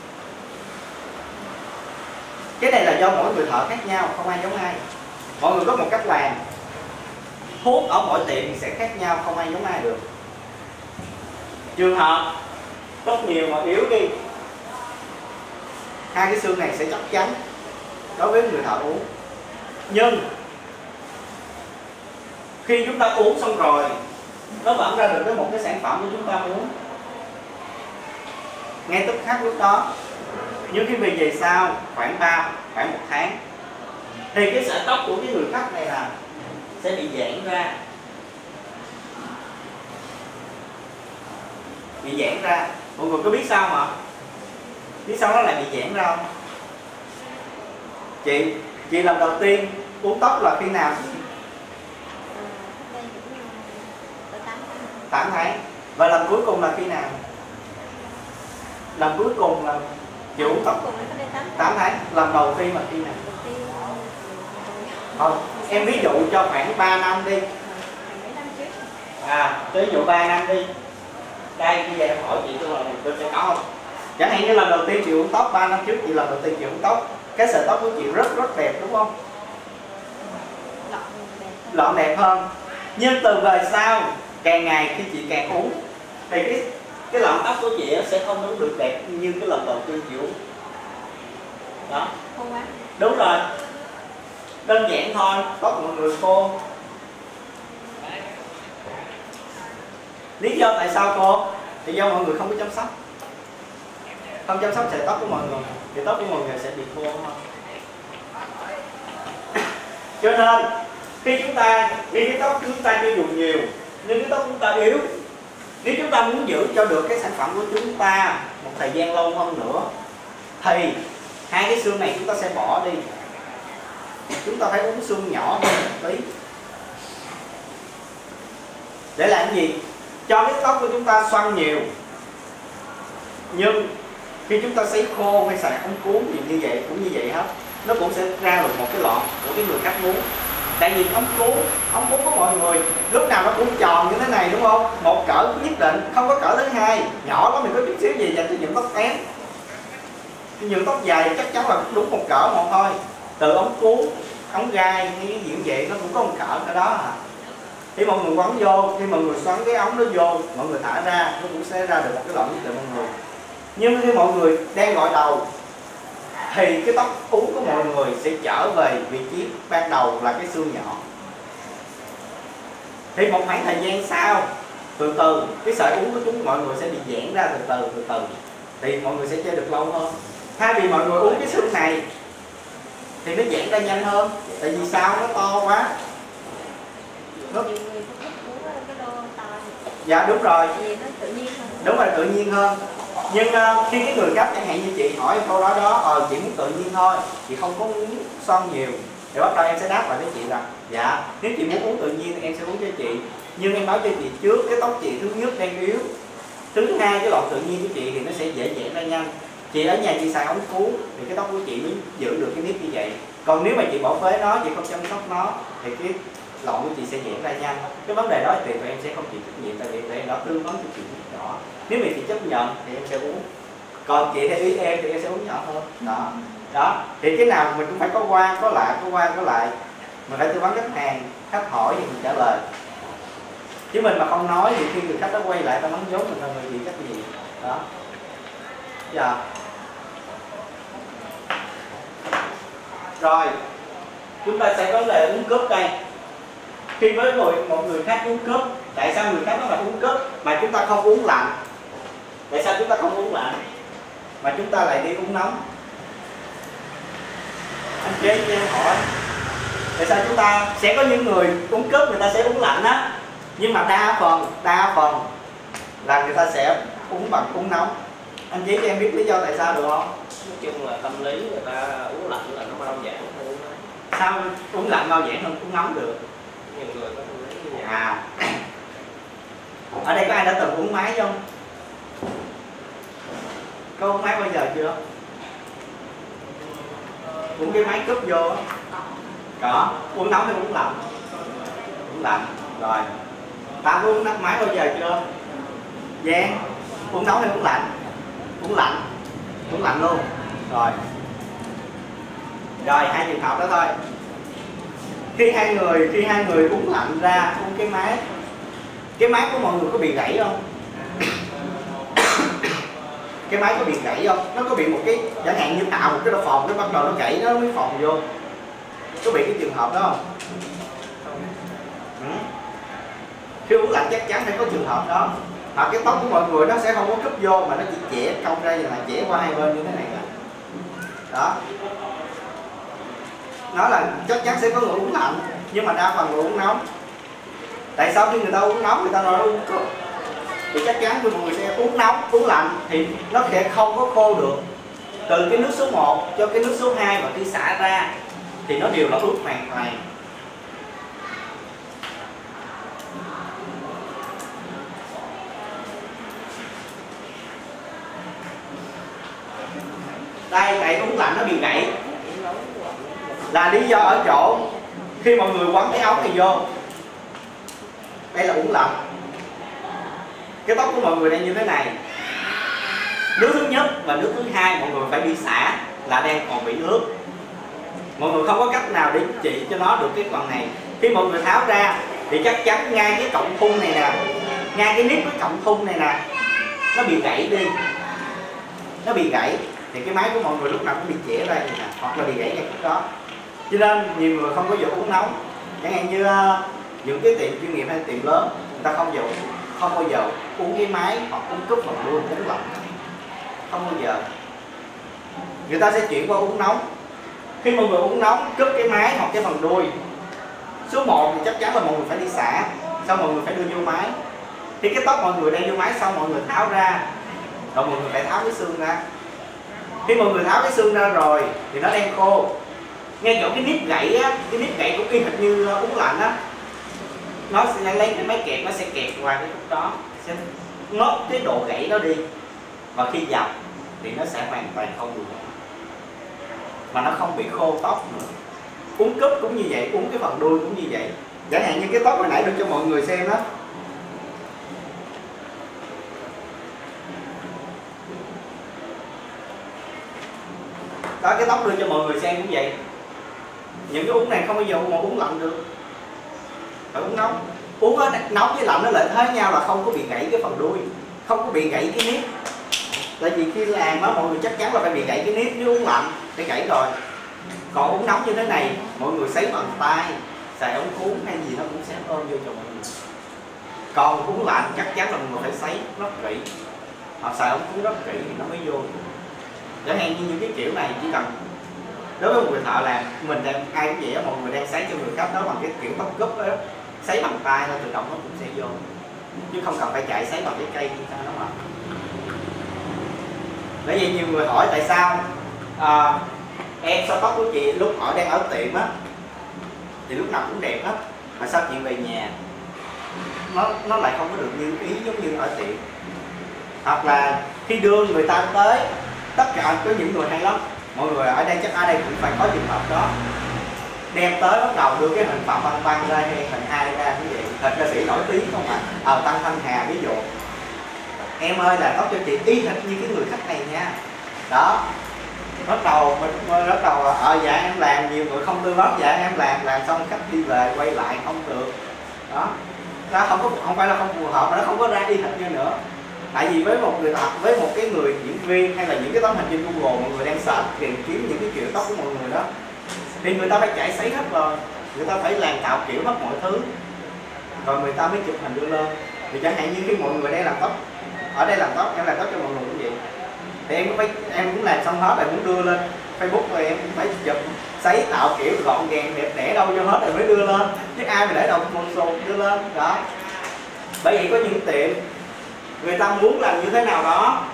Speaker 1: Cái này là do mỗi người thợ khác nhau, không ai giống ai. Mọi người có một cách làm, thuốc ở mỗi tiệm thì sẽ khác nhau, không ai giống ai được. Trường hợp tóc nhiều mà yếu đi, hai cái xương này sẽ chắc chắn đối với người thợ uống. Nhưng khi chúng ta uống xong rồi, nó vẫn ra được cái một cái sản phẩm của chúng ta muốn ngay tức khắc lúc đó. Nhưng khi về về sau khoảng ba khoảng một tháng thì cái sợi tóc của cái người khách này là sẽ bị giãn ra, bị giãn ra. Mọi người có biết sao mà biết sao nó lại bị giãn ra không? Chị chị lần đầu tiên uống tóc là khi nào? tám tháng. Và lần cuối cùng là khi nào? Lần cuối cùng là chị uống tóc tám tháng. Lần đầu tiên là khi nào? Không, em ví dụ cho khoảng ba năm đi. ví dụ ba năm đi, đây bây giờ em hỏi chị tôi là tôi sẽ có không? Chẳng hạn như lần đầu tiên chị uống tóc ba năm trước, chị lần đầu tiên chị uống tóc, cái sợi tóc của chị rất rất đẹp đúng không? Lọn đẹp hơn. Nhưng từ về sau càng ngày khi chị càng uống thì cái cái lọn tóc của chị sẽ không đúng được đẹp như cái lần đầu tiên chị uống. Đó. Đúng rồi. Đơn giản thôi, tóc mọi người khô. Lý do tại sao cô? Thì do mọi người không có chăm sóc. Không chăm sóc sợi tóc của mọi người thì tóc của mọi người sẽ bị khô hơn. Cho nên khi chúng ta khi cái tóc chúng ta cho dùng nhiều, nhưng cái tóc chúng ta yếu, nếu chúng ta muốn giữ cho được cái sản phẩm của chúng ta một thời gian lâu hơn nữa thì hai cái xương này chúng ta sẽ bỏ đi. Chúng ta phải uống xương nhỏ hơn một tí. Để làm cái gì? Cho cái tóc của chúng ta xoăn nhiều, nhưng khi chúng ta sấy khô hay xài ống cuốn gì như vậy cũng như vậy hết, nó cũng sẽ ra được một cái lọn của cái người khác muốn. Tại vì ống cuốn ống cuốn của mọi người lúc nào nó cũng tròn như thế này đúng không? Một cỡ nhất định, không có cỡ thứ hai. Nhỏ đó mình có chút xíu gì dành cho những tóc tén, những tóc dài chắc chắn là đúng một cỡ một thôi. Từ ống cuốn, ống gai hay cái gì cũng vậy, nó cũng có một cỡ ở đó à. Khi mọi người quấn vô, khi mọi người xoắn cái ống đó vô, mọi người thả ra, nó cũng sẽ ra được một cái lọn nhất định mọi người. Nhưng khi mọi người đang gội đầu thì cái tóc uống của mọi người sẽ trở về vị trí ban đầu là cái xương nhỏ. Thì một khoảng thời gian sau, từ từ cái sợi uống của chúng mọi người sẽ bị giãn ra từ từ từ từ thì mọi người sẽ chơi được lâu hơn. Thay vì mọi người uống cái xương này thì nó giãn ra nhanh hơn. Tại vì sao? Nó to quá. Nó... Dạ đúng rồi. Đúng rồi, tự nhiên hơn. Nhưng uh, khi cái người khách chẳng hạn như chị hỏi câu đó đó, ờ chị muốn tự nhiên thôi, chị không có muốn son nhiều, thì bắt đầu em sẽ đáp lại với chị rằng dạ nếu chị muốn uống tự nhiên thì em sẽ uống cho chị, nhưng em báo cho chị trước cái tóc chị thứ nhất đang yếu, thứ hai cái lọn tự nhiên của chị thì nó sẽ dễ dàng ra nhanh. Chị ở nhà chị xài ống cuốn thì cái tóc của chị mới giữ được cái nếp như vậy. Còn nếu mà chị bỏ phế nó, chị không chăm sóc nó thì cái lọn của chị sẽ giãn ra nhanh. Cái vấn đề đó thì tụi em sẽ không chịu trách nhiệm, tại vì tụi em đã tư vấn cho chị nhỏ. Nếu mà chị chấp nhận thì em sẽ uống, còn chị theo ý em thì em sẽ uống nhỏ hơn. Đó, đó. Thì cái nào mình cũng phải có qua có lại, có qua có lại. Mình phải tư vấn khách hàng, khách hỏi thì mình trả lời. Chứ mình mà không nói thì khi người khách đó quay lại ta mắng vốn mình là người chịu trách nhiệm. Đó. Dạ. Rồi, chúng ta sẽ có về uống cướp đây. Khi với một, một người khác uống cướp, tại sao người khác nó là uống cướp mà chúng ta không uống lạnh? Tại sao chúng ta không uống lạnh mà chúng ta lại đi uống nóng? Anh chế cho em hỏi. Tại sao chúng ta sẽ có những người uống cướp người ta sẽ uống lạnh á, nhưng mà đa phần đa phần là người ta sẽ uống bằng uống nóng. Anh chế cho em biết lý do tại sao được không?
Speaker 3: Nói chung là tâm lý người ta uống lạnh là nó mau giãn hơn uống nóng.
Speaker 1: Sao uống lạnh mau giãn hơn uống nóng được?
Speaker 3: Nhiều người có tâm lý như vậy.
Speaker 1: À. Ở đây có ai đã từng uống máy không? Có uống máy bao giờ chưa? Uống cái máy cúp vô á. Có. Uống nóng hay uống lạnh? Uống lạnh. Rồi. Ta có uống máy bao giờ chưa? Giang. Uống nóng hay uống lạnh? Uống lạnh. Uống lạnh luôn. Rồi. Rồi hai trường hợp đó thôi. Khi hai người khi hai người uống lạnh ra uống cái máy, cái máy của mọi người có bị gãy không? Cái máy có bị gãy không? Nó có bị một cái chẳng hạn như tạo một cái độ phồng, cái bắt đầu nó gãy nó mới phồng vô. Có bị cái trường hợp đó không? Ừ. Khi uống lạnh chắc chắn phải có trường hợp đó. Hoặc cái tóc của mọi người nó sẽ không có cúp vô mà nó chỉ chẻ cong ra như là chẻ qua hai bên như thế này nè. Đó. Nó là chắc chắn sẽ có người uống lạnh, nhưng mà đa phần người uống nóng. Tại sao khi người ta uống nóng người ta nói uống cướp? Thì chắc chắn mọi người sẽ uống nóng, uống lạnh thì nó sẽ không có khô được. Từ cái nước số một cho cái nước số hai mà khi xả ra thì nó đều là ướt hoàn toàn. Đây, tại uống lạnh nó bị gãy là lý do ở chỗ khi mọi người quấn cái ống này vô, đây là uống lạnh, cái tóc của mọi người đang như thế này, nước thứ nhất và nước thứ hai mọi người phải đi xả là đang còn bị ướt. Mọi người không có cách nào để trị cho nó được cái phần này. Khi mọi người tháo ra thì chắc chắn ngay cái cọng thun này nè, ngay cái nếp cái cọng thun này nè, nó bị gãy đi, nó bị gãy thì cái máy của mọi người lúc nào cũng bị chĩa ra nè, hoặc là bị gãy ngay chút đó. Cho nên nhiều người không có giờ uống nóng, chẳng hạn như uh, những cái tiệm chuyên nghiệp hay tiệm lớn người ta không giờ không bao giờ uống cái máy hoặc uống cúp phần đuôi uống lạnh, không bao giờ. Người ta sẽ chuyển qua uống nóng. Khi mọi người uống nóng cúp cái máy hoặc cái phần đuôi, số một thì chắc chắn là mọi người phải đi xả, xong mọi người phải đưa vô máy. Thì cái tóc mọi người đang vô máy xong mọi người tháo ra, rồi mọi người phải tháo cái xương ra. Khi mọi người tháo cái xương ra rồi thì nó đang khô. Ngay chỗ cái nếp gãy á, cái nếp gãy cũng y hệt như uống lạnh á, nó sẽ lấy cái máy kẹp, nó sẽ kẹp qua cái khúc đó, sẽ mất cái độ gãy đó đi, và khi dập thì nó sẽ hoàn toàn không được, mà nó không bị khô tóc nữa. Uống cúp cũng như vậy, uống cái phần đuôi cũng như vậy. Chẳng hạn như cái tóc hồi nãy đưa cho mọi người xem đó, đó cái tóc đưa cho mọi người xem cũng vậy. Những cái uống này không bao giờ mà uống lạnh được, phải uống nóng. Uống nóng với lạnh nó lợi thế nhau là không có bị gãy cái phần đuôi, không có bị gãy cái nếp. Tại vì khi làm đó mọi người chắc chắn là phải bị gãy cái nếp, nếu uống lạnh phải gãy rồi. Còn uống nóng như thế này mọi người sấy bằng tay, xài ống cuốn hay gì nó cũng sẽ ôm vô cho mọi người. Còn uống lạnh chắc chắn là mọi người phải sấy rất kỹ, hoặc xài ống cuốn rất kỹ thì nó mới vô. Chẳng hạn như những cái kiểu này chỉ cần đối với một người thợ làm, mình đang ai cũng vậy đó, mọi người đang sấy cho người khách đó bằng cái kiểu tóc cúp đó, sấy bằng tay thôi tự động nó cũng sẽ vô, chứ không cần phải chạy sấy bằng cái cây như sao nó mà. Bởi vì nhiều người hỏi tại sao à, em sao tóc của chị lúc ở đang ở tiệm á thì lúc nào cũng đẹp hết, mà sao chị về nhà nó nó lại không có được như ý giống như ở tiệm. Hoặc là khi đưa người ta tới, tất cả có những người hay lắm, mọi người ở đây chắc ở đây cũng phải có trường hợp đó, đem tới bắt đầu đưa cái hình Phạm Văn Văn ra hay hình ai ra như vậy, hình ca sĩ nổi tiếng không à, ờ Tăng Thanh Hà ví dụ, em ơi là tóc cho chị y hệt như cái người khách này nha. Đó, bắt đầu mình bắt đầu ờ dạ em làm, nhiều người không tư vấn dạ em làm, làm xong khách đi về quay lại không được. Đó, nó không có, không phải là không phù hợp mà nó không có ra y hệt như nữa. Tại vì với một người thật, với một cái người diễn viên hay là những cái tấm hình trên Google mọi người đang search tìm kiếm những cái kiểu tóc của mọi người đó, thì người ta phải chạy sấy hết rồi, người ta phải làm tạo kiểu hết mọi thứ, rồi người ta mới chụp hình đưa lên. Thì chẳng hạn như khi mọi người đang làm tóc, ở đây làm tóc, em làm tóc cho mọi người cũng vậy, thì em cũng phải, em cũng làm xong hết rồi muốn đưa lên Facebook rồi em cũng phải chụp sấy tạo kiểu gọn gàng đẹp đẽ đâu cho hết rồi mới đưa lên, chứ ai mà để đâu một xù đưa lên. Đó, bởi vì có những tiệm người ta muốn làm như thế nào đó,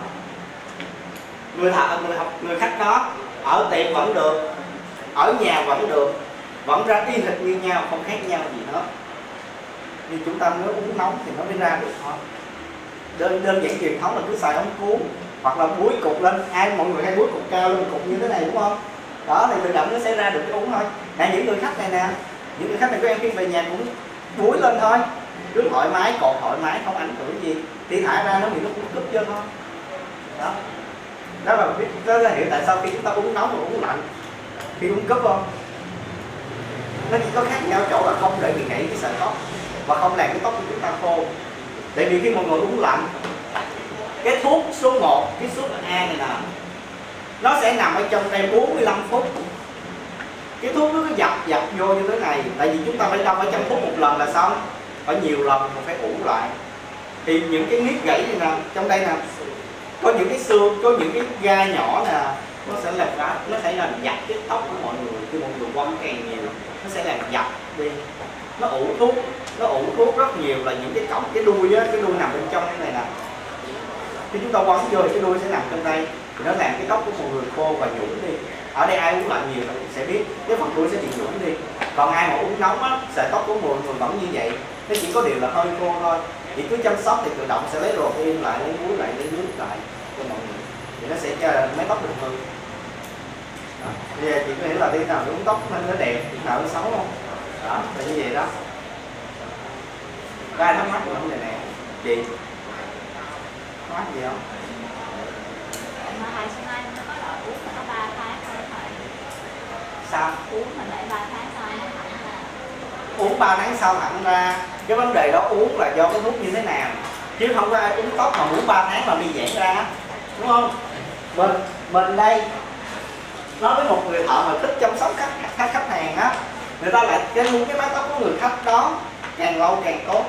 Speaker 1: người thợ, người học, người khách đó ở tiệm vẫn được, ở nhà vẫn được, vẫn ra y hệt như nhau, không khác nhau gì hết. Nhưng chúng ta nếu uống nóng thì nó mới ra được thôi. Đơn, đơn giản truyền thống là cứ xài ống cuốn hoặc là búi cục lên, ai mọi người hay búi cục cao lên cục như thế này đúng không? Đó thì tự động nó sẽ ra được cái uống thôi. Nè những người khách này nè, những người khách này của em khi về nhà cũng búi lên thôi, cứ thoải mái, cột thoải mái không ảnh hưởng gì, thì thả ra nó bị nó cũng cúp vô thôi. Đó, đó là biết, đó là hiểu tại sao khi chúng ta uống nóng và uống lạnh, khi uống cúp không, nó chỉ có khác nhau chỗ là không để bị gãy cái sợi tóc và không làm cái tóc của chúng ta khô. Tại vì khi mọi người uống lạnh, cái thuốc số một, cái thuốc A này nè, nó sẽ nằm ở trong đây bốn mươi lăm phút. Cái thuốc nó cứ dập dập vô như thế này, tại vì chúng ta phải đâm ở trong thuốc một lần là xong, phải nhiều lần còn phải ủ lại. Thì những cái nếp gãy này nè, trong đây nè, có những cái xương, có những cái gai nhỏ nè, nó sẽ làm đó, nó sẽ làm dập cái tóc của mọi người. Khi mọi người quăng càng nhiều, nó sẽ làm dập đi, nó ủ thuốc, nó ủ thuốc rất nhiều là những cái cọng, cái đuôi á, cái đuôi nằm bên trong cái này nè. Khi chúng ta quăng vô thì cái đuôi sẽ nằm trong đây, thì nó làm cái tóc của mọi người khô và nhũn đi. Ở đây ai uống lạnh nhiều sẽ biết cái phần đuôi sẽ bị nhũn đi. Còn ai mà uống nóng á, sợi tóc của mọi người vẫn như vậy, nó chỉ có điều là hơi khô thôi. Chỉ cứ chăm sóc thì tự động sẽ lấy rồi im lại, lấy muối lại, lấy nước lại cho mọi người, thì nó sẽ cho mái tóc được hơn. Bây giờ chị có hiểu là đi nào uống tóc nên nó đẹp, đi nào nó xấu không? Đó, là như vậy đó. Có ai thắc mắc về vấn đề này chị? mắc gì không?
Speaker 2: Mà hai số hai nó có loại uống mà có ba tháng thôi thầy.
Speaker 1: Sao?
Speaker 2: Uống mà lại ba tháng sau nó hẳn ra.
Speaker 1: Uống ba tháng sau hẳn ra. Cái vấn đề đó uống là do cái thuốc như thế nào, chứ không có ai uống tóc mà uống ba tháng mà đi giãn ra, đúng không? Mình mình đây nói với một người thợ mà thích chăm sóc khách khách, khách hàng á, người ta lại cái muốn cái mái tóc của người khách đó càng lâu càng tốt.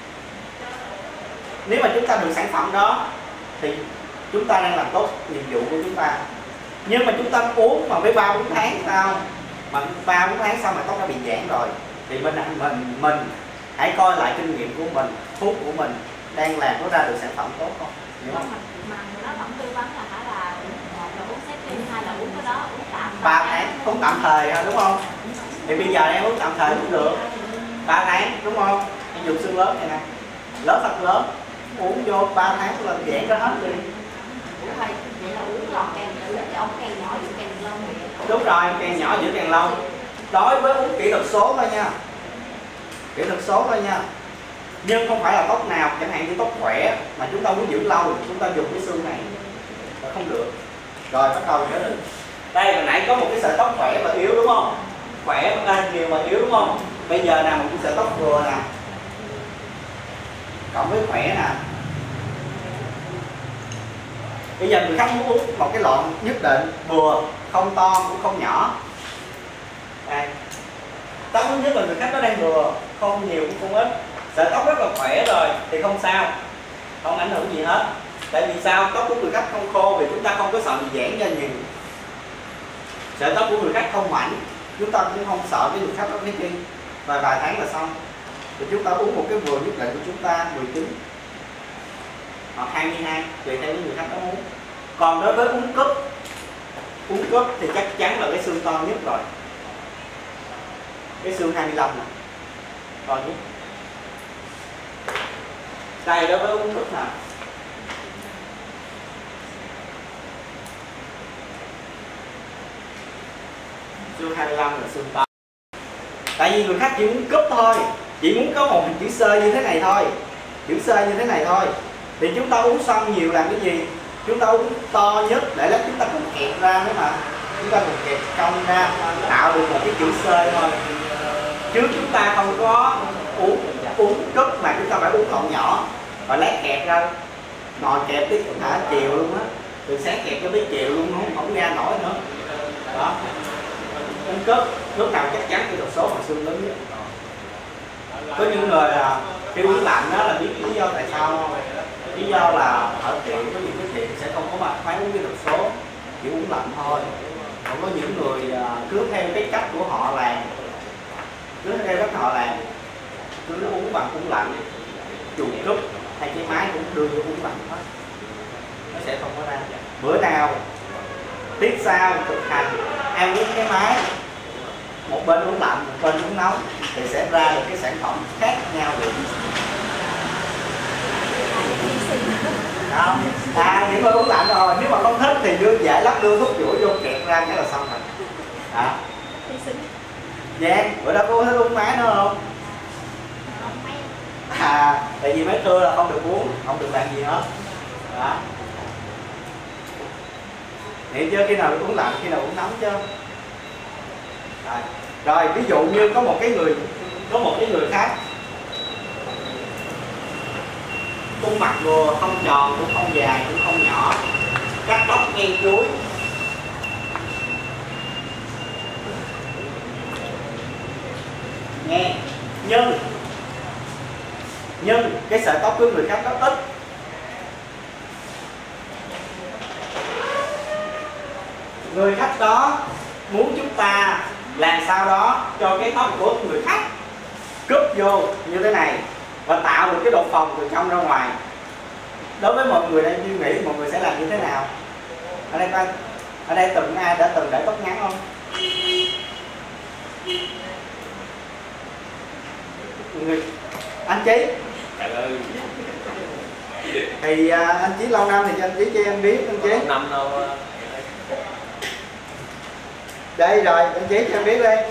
Speaker 1: Nếu mà chúng ta được sản phẩm đó thì chúng ta đang làm tốt nhiệm vụ của chúng ta. Nhưng mà chúng ta uống mà với ba bốn tháng sau, mà ba bốn tháng sau mà tóc đã bị giãn rồi, thì mình mình mình hãy coi lại kinh nghiệm của mình, thuốc của mình đang làm có ra được sản phẩm tốt không? Hiểu không?
Speaker 2: Mà người đó vẫn tư vấn là phải là một là uống xét nghiệm, hai là uống cái đó uống tạm
Speaker 1: ba tháng uống tạm thời thôi, đúng không? Thì bây giờ em uống tạm thời cũng được. ba tháng đúng không? Em dùng xương lớn này nè, lớn thật lớn, uống vô ba tháng là giãn ra hết đi.
Speaker 2: Ủa thầy, vậy là uống lọt càng tự thì ông càng nhỏ giữ càng lâu.
Speaker 1: Đúng rồi, càng nhỏ giữ càng lâu. Đối với uống kỹ thuật số thôi nha, kỹ thuật số thôi nha. Nhưng không phải là tóc nào, chẳng hạn như tóc khỏe mà chúng ta muốn giữ lâu, chúng ta dùng cái xương này là không được. Rồi bắt đầu nữa. Đây hồi nãy có một cái sợi tóc khỏe và yếu đúng không? Khỏe à, nhiều và yếu đúng không? Bây giờ nào một cái sợi tóc vừa nè, cộng với khỏe nè. Bây giờ người khách muốn uống một cái lọn nhất định, vừa, không to cũng không nhỏ. Đây, tóc thứ nhất là người khách nó đang vừa, không nhiều cũng không ít. Sợi tóc rất là khỏe rồi thì không sao, không ảnh hưởng gì hết. Tại vì sao? Tóc của người khách không khô vì chúng ta không có sợ bị giãn ra nhiều. Sợi tóc của người khách không mảnh, chúng ta cũng không sợ cái người khách đó cái chi. Vài vài tháng là xong. Thì chúng ta uống một cái vừa nhất định của chúng ta mười chín hoặc hai mươi hai tùy theo những người khách đó uống. Còn đối với uống cúp, uống cúp thì chắc chắn là cái xương to nhất rồi. Cái xương hai mươi lăm này to nhất. Đây đối với uống cúp nè, xương hai mươi lăm là xương to. Tại vì người khách chỉ muốn cúp thôi, chỉ muốn có một hình chữ C như thế này thôi, chữ C như thế này thôi. Thì chúng ta uống xong nhiều làm cái gì? Chúng ta uống to nhất để lát chúng ta cùng kẹp ra nữa mà. Chúng ta cùng kẹp cong ra, tạo được một cái chữ C thôi. Chứ chúng ta không có uống uống cúp mà chúng ta phải uống lọn nhỏ. Và lát kẹp ra, ngồi kẹp tới cả chiều luôn á. Từ sáng kẹp cho tới chiều luôn, không, không ra nổi nữa. Đó. Uống cúp, lúc nào chắc chắn cái độ số mà xương lớn nhất. Có những người là khi uống lạnh đó là biết lý do tại sao không? Lý do là ở tiệm có những cái tiệm sẽ không có mặt máy uống cái độ số, chỉ uống lạnh thôi. Còn có những người cứ theo cái cách của họ làm, cứ theo cách họ làm, cứ uống bằng uống lạnh, dùng cúp hay cái máy cũng đưa vô uống lạnh hết, nó sẽ không có ra. Bữa nào tiếp sau thực hành em uống cái máy, một bên uống lạnh, một bên uống nóng thì sẽ ra được cái sản phẩm khác nhau được. Không, à những người uống lạnh rồi, nếu mà không thích thì đưa giải lắc đưa thuốc chuỗi vô kẹt ra cái là xong rồi. Đó. Giang, bữa đó có thích uống máy nữa không? À, tại vì máy thưa là không được uống, không được làm gì hết. Đó. Hiểu chưa? Khi nào được uống lạnh, khi nào uống nóng chưa? Rồi. Rồi ví dụ như có một cái người có một cái người khác khuôn mặt vừa, không tròn cũng không dài cũng không nhỏ, cắt tóc ngang chuối, nghe, nhưng nhưng cái sợi tóc của người khác nó ít, người khách đó muốn chúng ta làm sao đó cho cái tóc của người khách cúp vô như thế này và tạo được cái độ phồng từ trong ra ngoài. Đối với mọi người đang suy nghĩ mọi người sẽ làm như thế nào? Ở đây coi, ở đây từng ai đã từng để tóc ngắn không? Người anh Chí thì uh, anh Chí lâu năm thì cho anh Chí cho em biết. Anh Chí
Speaker 3: năm đâu
Speaker 1: đây rồi, anh Chí cho em biết đi.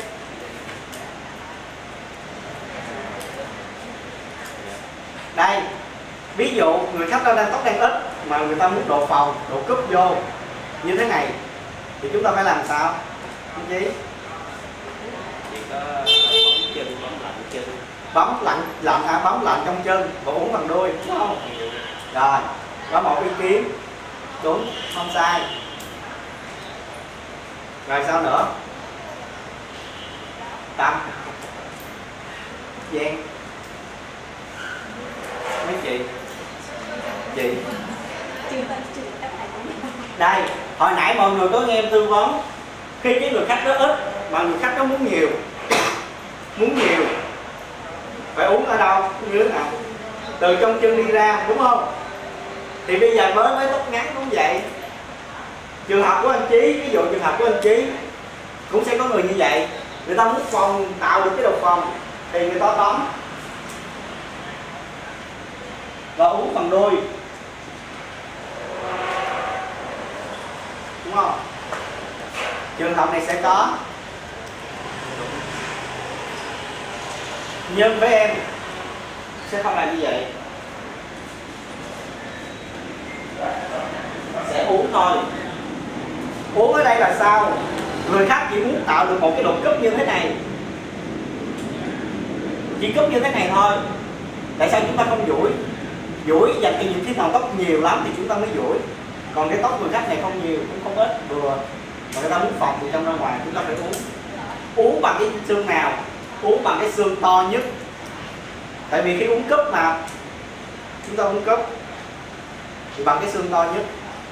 Speaker 1: Đây Ví dụ người khách đó đang tóc đang ít mà người ta muốn độ phồng, độ cúp vô như thế này thì chúng ta phải làm sao anh Chí?
Speaker 3: Chỉ có bấm chân, bấm lạnh chân.
Speaker 1: Bấm lạnh lạnh à, bấm lạnh trong chân và uống bằng đuôi đúng không? Rồi, có một ý kiến đúng, không sai. Rồi sao nữa? Tâm Giang mấy chị chị đây, hồi nãy mọi người có nghe em tư vấn khi cái người khách đó ít mà người khách đó muốn nhiều muốn nhiều phải uống ở đâu? Như thế nào? Từ trong chân đi ra đúng không? Thì bây giờ mới mới tóc ngắn cũng vậy. Trường hợp của anh Chí, ví dụ trường hợp của anh Chí cũng sẽ có người như vậy, người ta muốn phòng, tạo được cái độ phòng thì người ta bấm và uống phần đuôi đúng không? Trường hợp này sẽ có, nhưng với em sẽ không làm như vậy, sẽ uống thôi. Uống ở đây là sao? Người khách chỉ muốn tạo được một cái độ cúp như thế này, chỉ cúp như thế này thôi. Tại sao chúng ta không duỗi? Duỗi dành cho những cái màu tóc nhiều lắm thì chúng ta mới duỗi. Còn cái tóc người khách này không nhiều, cũng không ít, vừa. Mà người ta muốn phồng từ trong ra ngoài, chúng ta phải uống. Uống bằng cái xương nào? Uống bằng cái xương to nhất. Tại vì khi uống cúp mà chúng ta uống cúp thì bằng cái xương to nhất.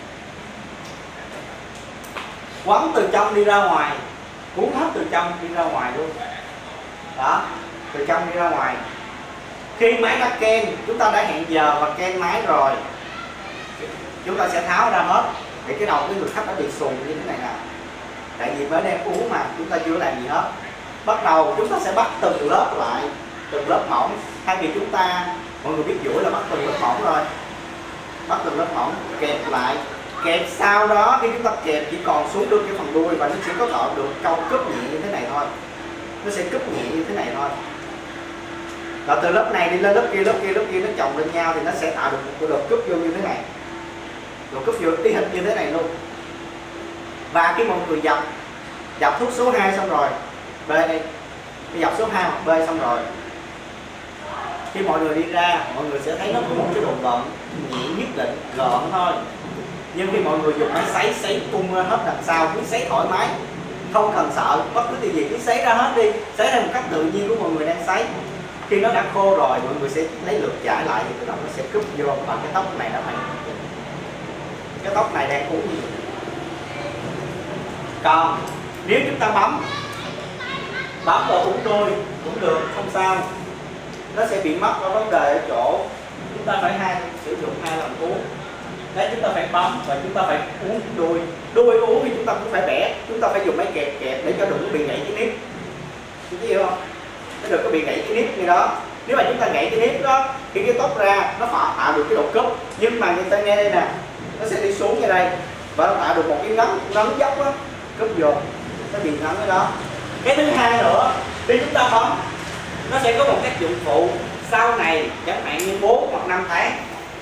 Speaker 1: Quấn từ trong đi ra ngoài, cuốn hết từ trong đi ra ngoài luôn. Đó, từ trong đi ra ngoài. Khi máy đã ken, chúng ta đã hẹn giờ và ken máy rồi, chúng ta sẽ tháo ra hết. Thì cái đầu cái người khách đã bị xù như thế này nè. Tại vì mới đem uống mà chúng ta chưa làm gì hết. Bắt đầu chúng ta sẽ bắt từng lớp lại, từng lớp mỏng. Thay vì chúng ta, mọi người biết duỗi là bắt từng lớp mỏng rồi, bắt từng lớp mỏng kẹp lại. Kẹp sau đó khi chúng ta kẹp chỉ còn xuống được cái phần đuôi và nó chỉ có tạo được câu cúp nhẹ như thế này thôi. Nó sẽ cúp nhẹ như thế này thôi. Và từ lớp này đi lên lớp kia, lớp kia, lớp kia nó chồng lên nhau thì nó sẽ tạo được một cái độ cúp vô như thế này. Độ cúp vô tí hình như thế này luôn. Và khi mọi người dập dập thuốc số hai xong rồi, bê đây, dập số hai hoặc bê xong rồi, khi mọi người đi ra, mọi người sẽ thấy nó có một cái độ gợn nhẹ nhất định, gợn thôi. Nhưng khi mọi người dùng máy sấy, sấy tung ra hết đằng sau, cứ sấy thoải mái, không cần sợ bất cứ điều gì, cứ sấy ra hết đi, sấy ra một cách tự nhiên của mọi người đang sấy. Khi nó đã khô rồi, mọi người sẽ lấy lượt chải lại thì tự động nó sẽ cúp vô bằng cái tóc này đó mày. Cái tóc này đang uống gì? Còn nếu chúng ta bấm bấm vào uống đôi cũng được, không sao. Nó sẽ bị mất ở vấn đề ở chỗ chúng ta phải hai sử dụng hai lần uống. Đấy, chúng ta phải bấm và chúng ta phải uống đuôi. Đuôi uống thì chúng ta cũng phải bẻ, chúng ta phải dùng máy kẹp kẹp để cho đừng có bị gãy cái nếp. Chúng hiểu không? Nó đừng có bị gãy cái nếp như đó. Nếu mà chúng ta gãy cái nếp đó, khi cái tóc ra nó phải tạo được cái độ cúp. Nhưng mà người ta nghe đây nè, nó sẽ đi xuống như đây và nó tạo được một cái ngấn ngấn dốc á, cúp vô, nó bị ngấn cái đó. Cái thứ hai nữa, khi chúng ta bấm, nó sẽ có một tác dụng phụ sau này, chẳng hạn như bốn hoặc năm tháng.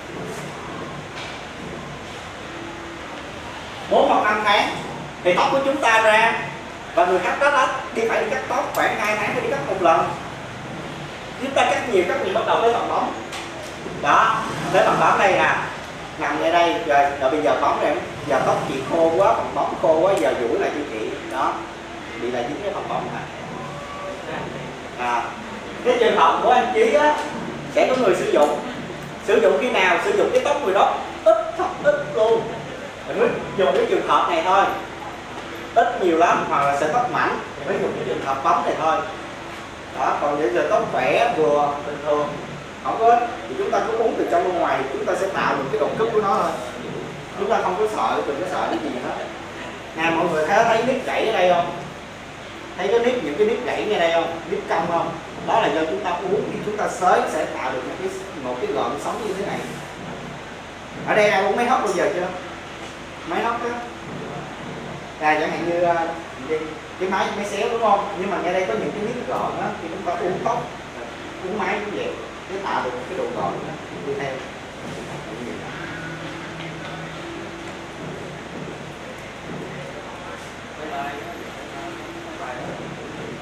Speaker 1: bốn hoặc năm tháng thì tóc của chúng ta ra và người khách đó, đó đi phải đi cắt tóc khoảng hai tháng mới đi cắt một lần. Chúng ta cắt nhiều cắt nhiều bắt đầu tới phần bóng đó, tới phần bóng đây nè, nằm ngay đây rồi, rồi bây giờ bóng này giờ tóc chị khô quá, phần bóng khô quá, giờ duỗi lại cho chị đó, bị là dính cái phần bóng này. À, cái trường hợp của anh Chí á sẽ có người sử dụng sử dụng khi nào? Sử dụng cái tóc người đó ít thật ít luôn. Mình mới dùng cái trường hợp này thôi, ít nhiều lắm, hoặc là sẽ tóc mảnh thì mới dùng cái trường hợp bấm này thôi. Đó, còn nếu giờ tóc khỏe vừa bình thường không có ít thì chúng ta cứ uống từ trong ra ngoài, chúng ta sẽ tạo được cái độ cúp của nó thôi. Chúng ta không có sợ, đừng có sợ cái gì hết. Nè mọi người thấy thấy nếp gãy ở đây không? Thấy cái nếp, những cái nếp gãy ngay đây không? Nếp cong không? Đó là do chúng ta uống thì chúng ta xới sẽ tạo được một cái một cái gợn sóng như thế này. Ở đây ai uống máy hấp bao giờ chưa? Máy hấp đó. À, chẳng hạn như cái máy máy xéo đúng không? Nhưng mà ngay đây có những cái nếp gợn đó thì chúng ta uống tóc, uống máy cũng vậy, để tạo được cái độ gợn đó. Đi theo.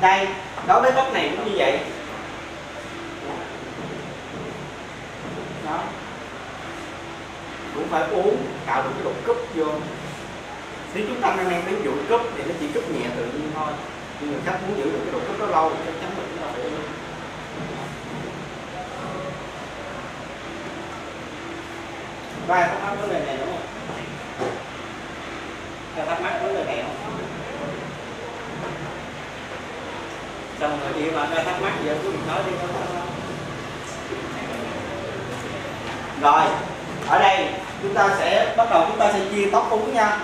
Speaker 1: Đây, đối với tóc này cũng như vậy. Đó. Cũng phải uống tạo được cái độ cúp vô. Nếu chúng ta đang mang đến vụ cúp thì nó chỉ cúp nhẹ tự nhiên thôi. Nhưng người khách muốn giữ được cái độ cúp đó lâu thì chắc chắn là chúng ta phải uống. Có ai thắc mắc vấn đề này đúng không? Ai thắc mắc vấn đề này không? Xong rồi chị mà ai thắc mắc giờ cứ nói đi không? Rồi, ở đây chúng ta sẽ bắt đầu chúng ta sẽ chia tóc uống nha.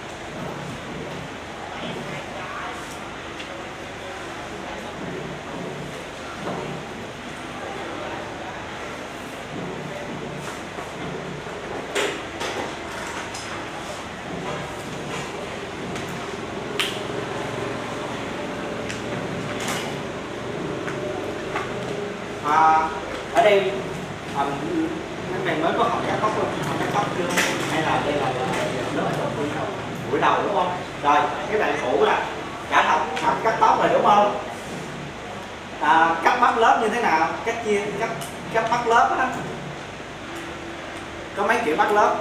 Speaker 1: À, ở đây à, các bạn mới có học cắt tóc không? Học cắt tóc chưa? Hay là đây là lớp đầu tiên buổi đầu đúng không? Rồi cái bạn cũ là đã học học cắt tóc rồi đúng không? À, cắt bắt lớp như thế nào? Cắt chia cắt cắt bắt lớp đó. Có mấy kiểu bắt lớp?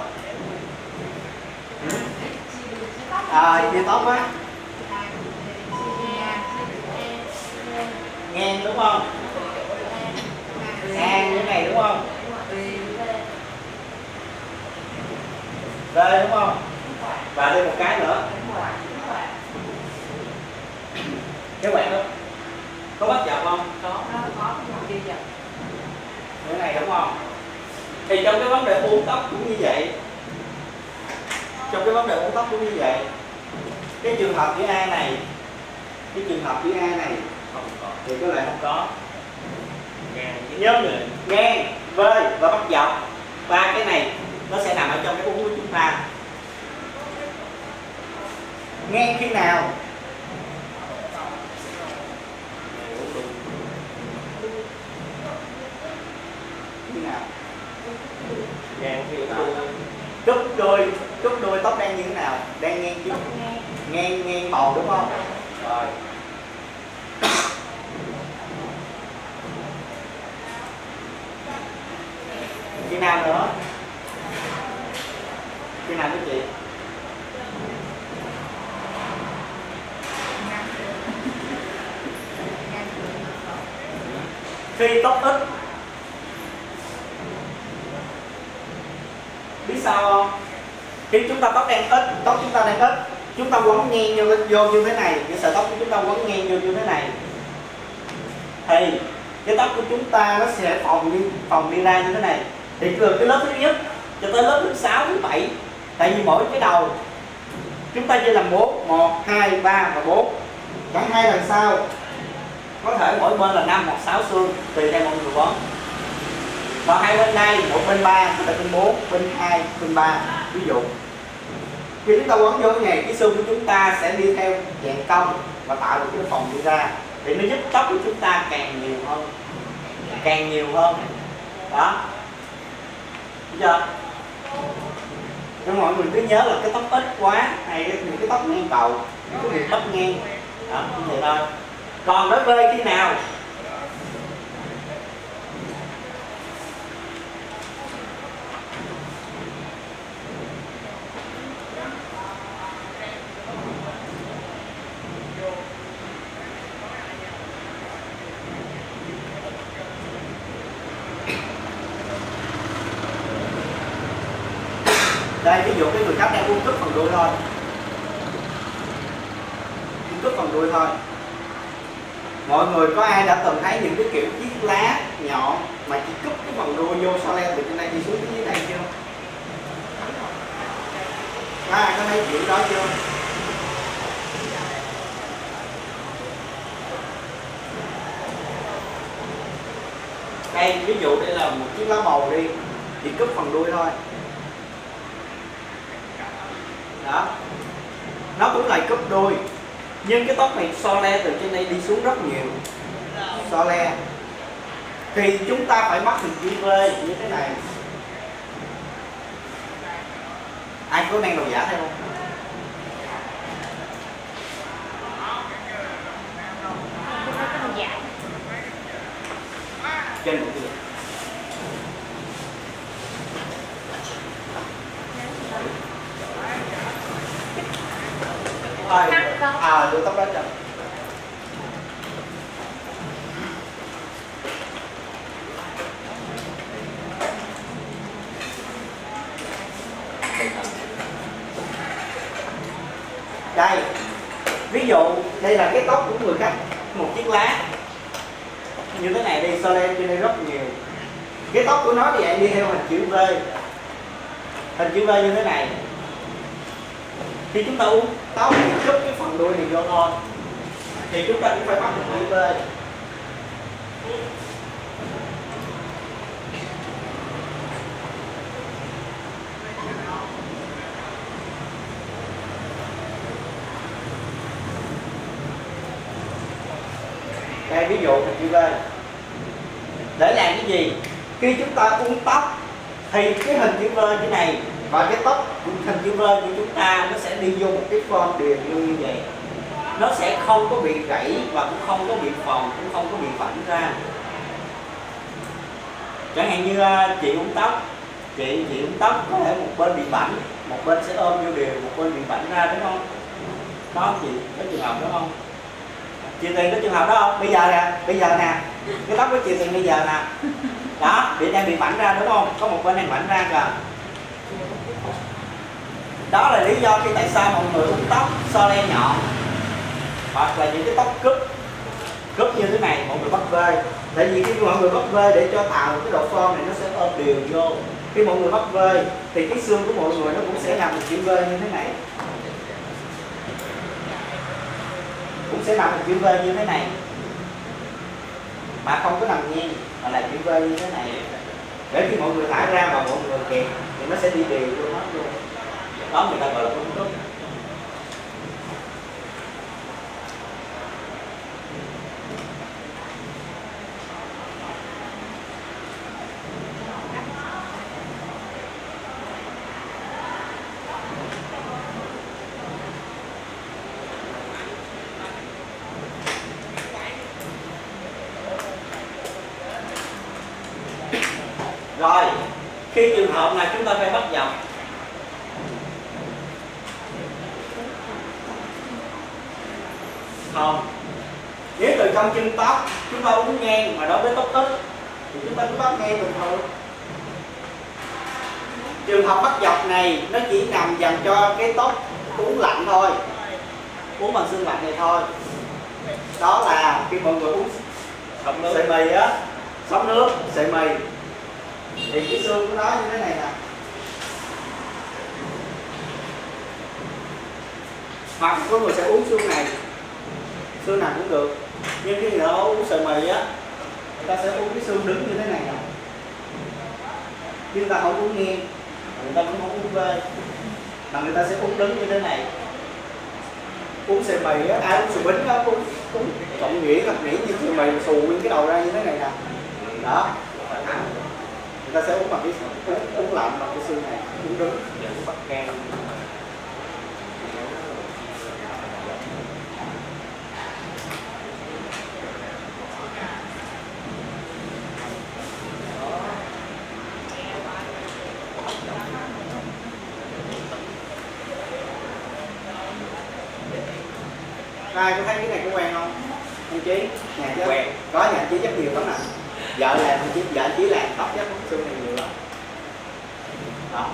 Speaker 1: À, chia tóc á. Ngang đúng không? Ngang như thế này đúng không? Rơi đúng không? Và thêm một cái nữa. Các bạn đó có bắt dọc không?
Speaker 2: Có, có kia dọc.
Speaker 1: Như thế này đúng không? Thì trong cái vấn đề uốn tóc cũng như vậy. Trong cái vấn đề uốn tóc cũng như vậy. Cái trường hợp chữ A này, cái trường hợp chữ A này
Speaker 3: Không có.
Speaker 1: thì có lại không có.
Speaker 3: Ngang với
Speaker 1: Nhớ ngang, vơi và bắt dọc. Ba cái này nó sẽ nằm ở trong cái uốn của chúng ta. Ngang khi nào? Khi nào?
Speaker 3: ngang khi
Speaker 1: Cúp đôi, cúp đôi tóc đang như thế nào? Đang ngang chứ? Ngang ngang màu đúng không? Rồi. Khi nào nữa? Khi nào quý chị? Khi tóc ít. Biết sao không? Khi chúng ta tóc đang ít, tóc chúng ta đang ít, chúng ta quấn ngang vô, vô như thế này, cái sợi tóc của chúng ta quấn ngang vô như thế này, thì cái tóc của chúng ta nó sẽ phồng đi, phồng đi ra như thế này. Thì từ cái lớp thứ nhất cho tới lớp thứ sáu, thứ bảy, tại vì mỗi cái đầu chúng ta chia làm bốn, một, hai, ba và bốn. Cả hai lần sau có thể mỗi bên là năm hoặc sáu xương tùy theo mọi người quấn. Và hai bên đây, một bên ba, một bên bốn, bên hai, bên ba. Ví dụ khi chúng ta quấn vô cái này, cái xương của chúng ta sẽ đi theo dạng cong và tạo được cái phòng đi ra, thì nó giúp tóc của chúng ta càng nhiều hơn, càng nhiều hơn. Đó, thấy chưa? Nên mọi người cứ nhớ là cái tóc ít quá hay những cái tóc ngang cầu, những cái tóc ngang đó, như vậy thôi. Còn nói vơi khi nào? Đây ví dụ cái người khách đang uống cúp phần đuôi thôi, uống cúp phần đuôi thôi. Mọi người có ai đã từng thấy những cái kiểu chiếc lá nhọn mà chỉ cúp cái phần đuôi vô sau len từ trên đây đi xuống cái dưới này chưa? Có ai có thấy chuyện đó chưa? Đây ví dụ đây là một chiếc lá bầu đi, chỉ cúp phần đuôi thôi. Đó, nó cũng lại cúp đuôi, nhưng cái tóc này so le từ trên đây đi xuống rất nhiều, so le thì chúng ta phải mắc hình chữ V như thế này. Ai có đang đầu giả theo không? thôi à đưa tóc đó cho đây. Ví dụ đây là cái tóc của người khác, một chiếc lá như thế này đi, so lên trên đây rất nhiều. Cái tóc của nó thì vậy đi theo hình chữ V, hình chữ V như thế này. Khi chúng ta uống tóc thì cúp cái phần đuôi này vô thôi, thì chúng ta cũng phải bắt được chữ V. Đây ví dụ hình chữ V. Để làm cái gì? Khi chúng ta uống tóc thì cái hình chữ V như này và cái tóc hình chữ V của chúng ta nó sẽ đi vô một cái form đều như vậy. Nó sẽ không có bị gãy và cũng không có bị phồng, cũng không có bị phẳng ra. Chẳng hạn như chị uống tóc, chị chị uống tóc có thể một bên bị bảnh, một bên sẽ ôm vô đều, một bên bị bảnh ra, đúng không? Có không chị? Có trường hợp đó không? Chị Tiền có trường hợp đó không? Bây giờ nè, bây giờ nè, cái tóc của chị Tiền bây giờ nè, đó, bị đang bị bảnh ra đúng không? Có một bên đang bảnh ra kìa. Đó là lý do khi tại sao mọi người uống tóc so le nhọn hoặc là những cái tóc cúp cúp như thế này mọi người bắt vê. Tại vì khi mọi người bắt vê để cho tạo cái độ form này nó sẽ ôm đều vô. Khi mọi người bắt vê thì cái xương của mọi người nó cũng sẽ nằm một chữ V như thế này, cũng sẽ nằm một chữ V như thế này, mà không có nằm nghiêng mà là chữ V như thế này. Để khi mọi người thả ra và mọi người kẹp thì nó sẽ đi đều vô hết luôn. Đó người ta gọi là uống tóc. Rồi, khi trường hợp này chúng ta phải bắt dọc. Không. Nếu từ trong chân tóc chúng ta uống ngang mà đối với tóc ít thì chúng ta cứ bắt ngang bình thường. Trường hợp bắt dọc này nó chỉ nằm dành cho cái tóc uống lạnh thôi, uống bằng xương lạnh này thôi. Đó là khi mọi người uống sợi mì á, sống nước, sợi mì thì cái xương của nó như thế này nè, hoặc có người sẽ uống xương này, xương nào cũng được. Nhưng khi người ta uống sợi mì á, người ta sẽ uống cái xương đứng như thế này nè, nhưng người ta không uống nghiêng, người ta cũng không uống vê, mà người ta sẽ uống đứng như thế này. Uống sợi mì á, ai uống sườn bính á, uống uống trọng nghĩa thật nghĩa như sợi mì xù nguyên cái đầu ra như thế này nè, đó. Người ta sẽ uống bằng cái uống, uống lạnh bằng cái xương này, uống đứng, uống bắt can. Ai có thấy cái này có quen không? Anh Chí? Nhà chứ? Quen. Có, nhà anh Chí rất nhiều lắm nè. Vợ làm anh Chí, vợ anh Chí làm tóc rất xương này nhiều lắm. Đó.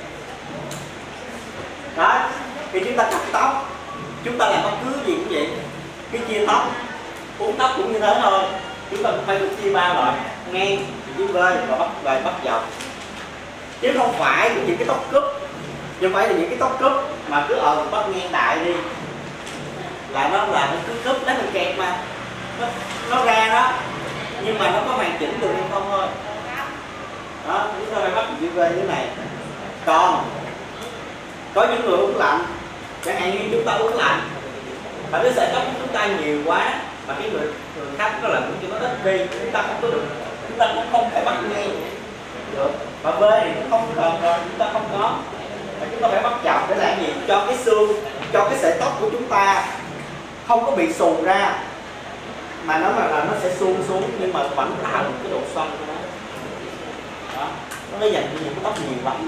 Speaker 1: Đó, khi chúng ta cắt tóc, chúng ta làm bất cứ gì cũng vậy. Cái chia tóc, uống tóc cũng như thế thôi. Chúng ta cũng phải chia ba loại, ngang, chữ V và bắt và bắt dọc. Chứ không phải là những cái tóc cúp, chứ không phải là những cái tóc cúp mà cứ ờ bắt ngang đại đi. Là nó là nó cứ cúp lấy mình kẹp mà nó, nó ra đó, nhưng mà nó có hoàn chỉnh được hay không thôi. Đó, chúng ta phải bắt chữ V như thế này. Còn có những người uống lạnh, chẳng hạn như chúng ta uống lạnh và cái sợi tóc của chúng ta nhiều quá mà cái người thường khách có là cũng cho nó ít đi, chúng ta không có được, chúng ta cũng không thể bắt ngang được. Và V thì cũng không cần rồi, chúng ta không có. Và chúng ta phải bắt dọc để làm gì? Cho cái xương, cho cái sợi tóc của chúng ta không có bị xù ra, mà nó mà là nó sẽ suông xuống nhưng mà vẫn tạo được cái độ xoăn của nó. Đó, nó mới dành cho những cái tóc nhiều lắm.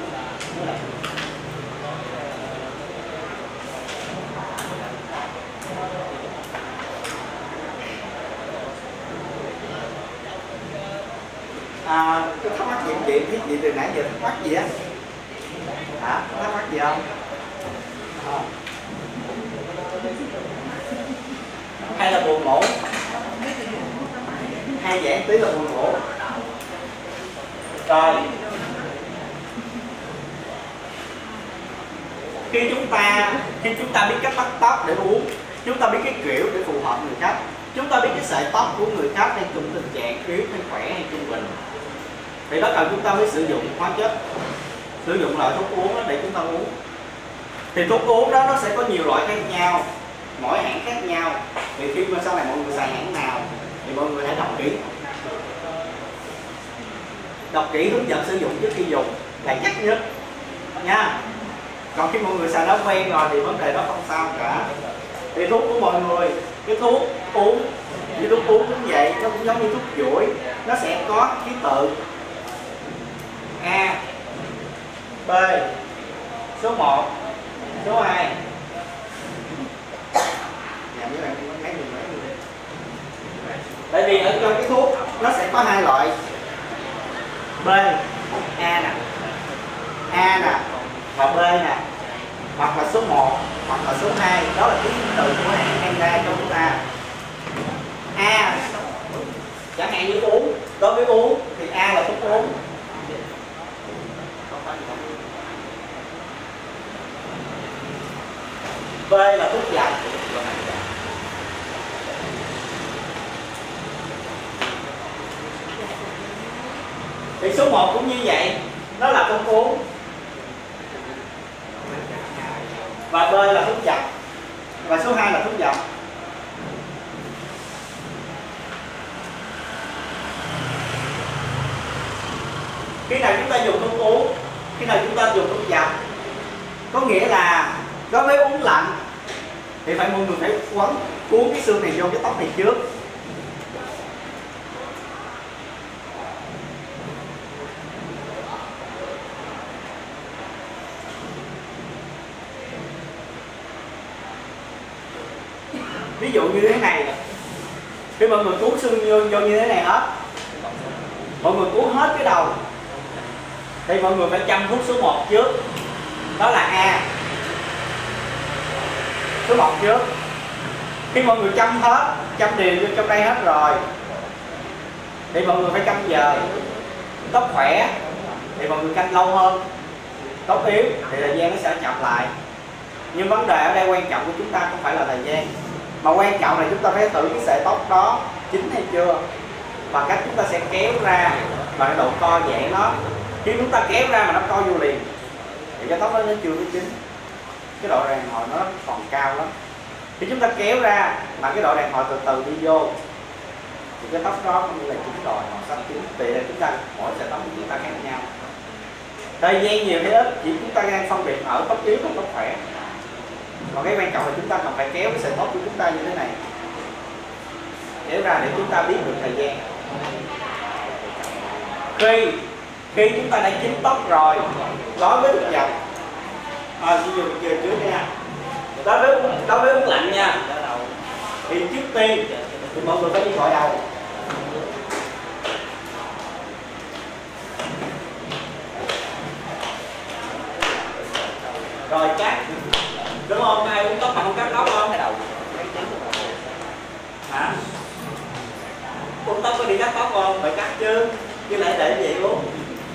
Speaker 1: À, tôi thắc mắc gì chị, thấy chị từ nãy giờ thắc mắc gì á? Hả? Thắc mắc gì không? À. Hay là buồn ngủ? Hay giãn tí là buồn ngủ? Rồi. Khi chúng ta khi chúng ta biết cách bắt tóc để uống, chúng ta biết cái kiểu để phù hợp người khách, chúng ta biết cái sợi tóc của người khách đang trong tình trạng yếu hay khỏe hay trung bình, thì bắt đầu chúng ta mới sử dụng hóa chất, sử dụng loại thuốc uống đó để chúng ta uống. Thì thuốc uống đó nó sẽ có nhiều loại khác nhau, mỗi hãng khác nhau. Thì khi mà sau này mọi người xài hãng nào thì mọi người hãy đọc kỹ, đọc kỹ hướng dẫn sử dụng trước khi dùng là chắc nhất nha. Còn khi mọi người xài đã quen rồi thì vấn đề đó không sao cả. Thì thuốc của mọi người, cái thuốc uống, cái thuốc uống cũng vậy, nó cũng giống như thuốc duỗi, nó sẽ có ký tự A, B, số một, số hai. Tại vì ở trong cái thuốc nó sẽ có hai loại B, A nè, A nè và B nè, hoặc là số một hoặc là số hai, đó là ký tự của hãng đem ra cho chúng ta. A chẳng hạn như uống, đối với uống thì A là thuốc uống, B là thuốc dập, thì số một cũng như vậy, nó là thuốc uống, và B là thuốc dập, và số hai là thuốc dập. Khi nào chúng ta dùng thuốc uống, khi nào chúng ta dùng thuốc dập, có nghĩa là đối với uống lạnh thì phải mọi người phải quấn cuốn cái xương này vô cái tóc này trước. Ví dụ như thế này, khi mọi người cuốn xương vô, vô như thế này hết, mọi người cuốn hết cái đầu, thì mọi người phải châm thuốc số một trước, đó là A. Số một trước. Khi mọi người châm hết, châm đều vô trong đây hết rồi, thì mọi người phải canh giờ. Tóc khỏe thì mọi người canh lâu hơn, tóc yếu thì thời gian nó sẽ chậm lại. Nhưng vấn đề ở đây quan trọng của chúng ta không phải là thời gian, mà quan trọng là chúng ta phải thử cái sợi tóc đó chín hay chưa, và cách chúng ta sẽ kéo ra và cái độ co giãn nó. Khi chúng ta kéo ra mà nó co vô liền thì cái tóc đó nó chưa có chín, cái độ đàn hồi nó còn cao lắm. Khi chúng ta kéo ra mà cái độ đàn hồi từ từ đi vô thì cái tóc đó không như là chín rồi, màu sắc chín. Vì là chúng ta mỗi sợi tóc của chúng ta khác nhau, thời gian nhiều hay ít chỉ chúng ta đang phân biệt ở tóc yếu và tóc khỏe. Còn cái quan trọng là chúng ta cần phải kéo cái sợi tóc của chúng ta như thế này, kéo ra để chúng ta biết được thời gian. Khi khi chúng ta đã chín tóc rồi, đối với thuốc dập, à, ví dụ giờ trước nha, đối với đối với uống lạnh nha, thì trước tiên thì mọi người phải đi gội đầu. Rồi cắt, đúng không? Ai uống tóc mà không cắt tóc không? Hả? Uống tóc có đi cắt tóc không? Phải cắt chứ, chứ lại để vậy uống.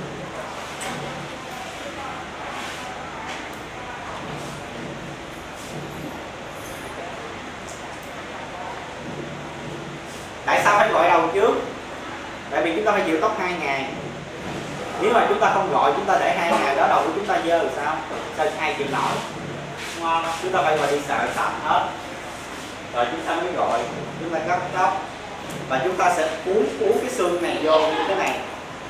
Speaker 1: Tại sao phải gội đầu trước? Tại vì chúng ta phải chịu tóc hai ngày. Nếu mà chúng ta không gội, chúng ta để hai ngày đó đầu của chúng ta dơ rồi sao? Sao ai chịu nổi? Ngon, chúng ta phải gọi đi xả sạch hết. Rồi chúng ta mới gội, chúng ta cắt tóc. Và chúng ta sẽ cuốn cuốn cái xương này vô như thế này.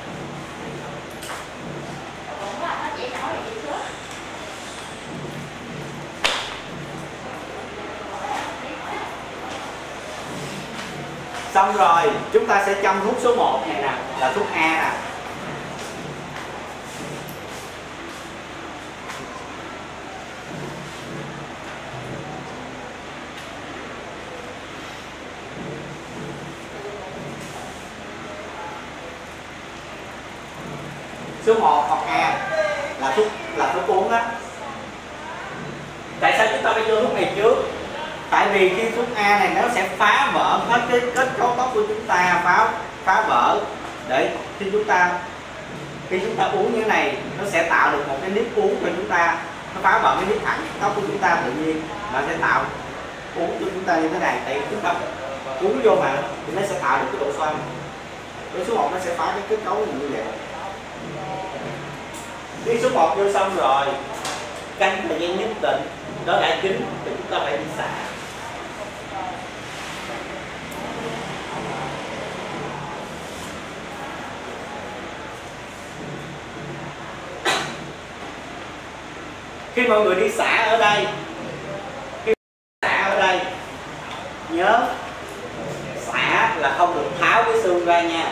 Speaker 1: Xong rồi chúng ta sẽ châm thuốc số một này nè, là thuốc A nè. Số một hoặc A là thuốc là thuốc uống đó. Tại sao chúng ta phải vô thuốc này trước? Tại vì khi thuốc A này nó sẽ phá vỡ hết cái kết cấu tóc của chúng ta, phá phá vỡ để khi chúng ta khi chúng ta uống như thế này nó sẽ tạo được một cái nếp uống cho chúng ta, nó phá vỡ cái nếp thẳng tóc của chúng ta tự nhiên, nó sẽ tạo uống cho chúng ta như thế này. Tại chúng ta uống vô mà thì nó sẽ tạo được cái độ xoăn. Cái số một nó sẽ phá cái kết cấu như vậy. Khi số một vô xong rồi, canh thời gian nhất định đó đã chín thì chúng ta phải đi xả. Khi mọi người đi xả ở đây, khi xả ở đây nhớ xả là không được tháo cái xương ra nha.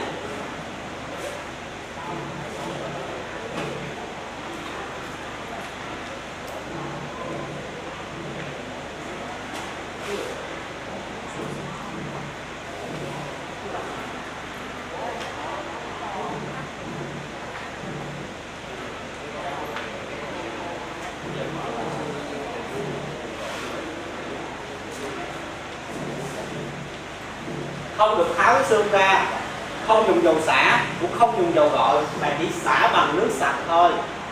Speaker 1: Không được tháo cái xương ra, không dùng dầu xả, cũng không dùng dầu gội, mà chỉ xả bằng nước sạch thôi.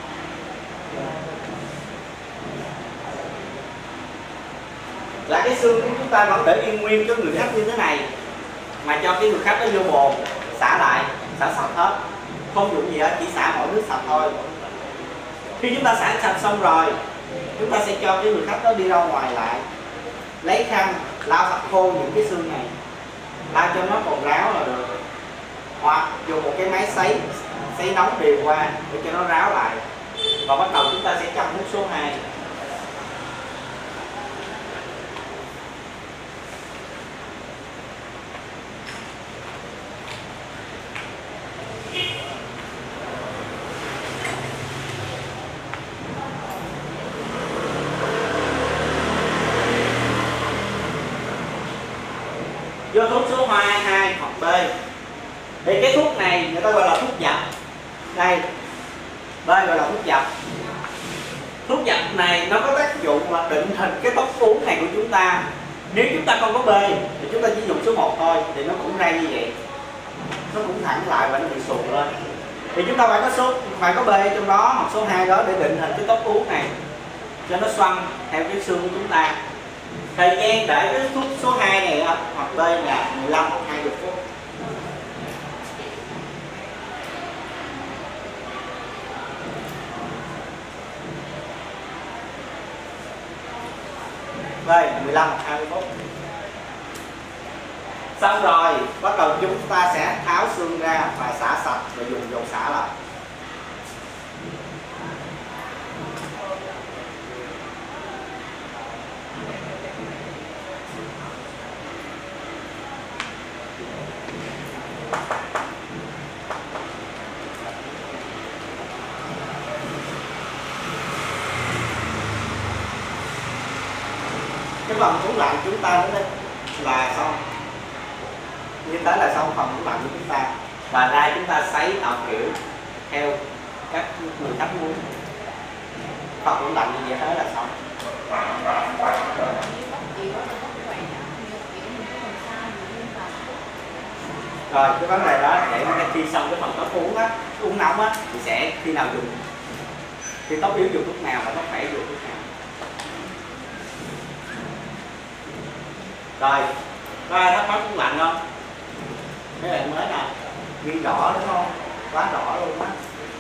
Speaker 1: Là cái xương của chúng ta vẫn để yên nguyên cho người khách như thế này, mà cho cái người khách nó vô bồn xả lại, xả sạch hết, không dùng gì hết, chỉ xả mỗi nước sạch thôi. Khi chúng ta xả sạch xong rồi, chúng ta sẽ cho cái người khách đó đi ra ngoài lại, lấy khăn lau sạch khô những cái xương này, lau cho nó còn ráo là được, hoặc dùng một cái máy sấy sấy nóng đều qua để cho nó ráo lại. Và bắt đầu chúng ta sẽ châm nước số hai. Vô thuốc số hai hoặc B. Thì cái thuốc này người ta gọi là thuốc dập. Đây, B gọi là thuốc dập. Thuốc dập này nó có tác dụng là định hình cái tóc uốn này của chúng ta. Nếu chúng ta không có B thì chúng ta chỉ dùng số một thôi thì nó cũng ra như vậy, nó cũng thẳng lại và nó bị sụt lên. Thì chúng ta phải có số phải có B trong đó hoặc số hai đó để định hình cái tóc uốn này cho nó xoăn theo cái xương của chúng ta. Thời gian để cái thuốc số hai này hoặc B là mười lăm hoặc hai mươi phút. B mười lăm hoặc hai mươi phút. Xong rồi bắt đầu chúng ta sẽ tháo xương ra và xả sạch và dùng dầu xả lại. Cái phần tủ lạnh chúng ta đến là xong, như thế là xong phần tủ lạnh của chúng ta. Và đây chúng ta sấy tạo kiểu theo các người khách muốn. Phần tủ lạnh như vậy thế là xong. Rồi cái vấn đề đó để khi xong cái phần tóc uống á, uống nóng á thì sẽ khi nào dùng, khi tóc yếu dùng thuốc nào và tóc khỏe dùng thuốc nào. Rồi, có ai thắc mắc cũng lạnh không? Cái này mới nè, ghi đỏ đúng không? Quá đỏ luôn á.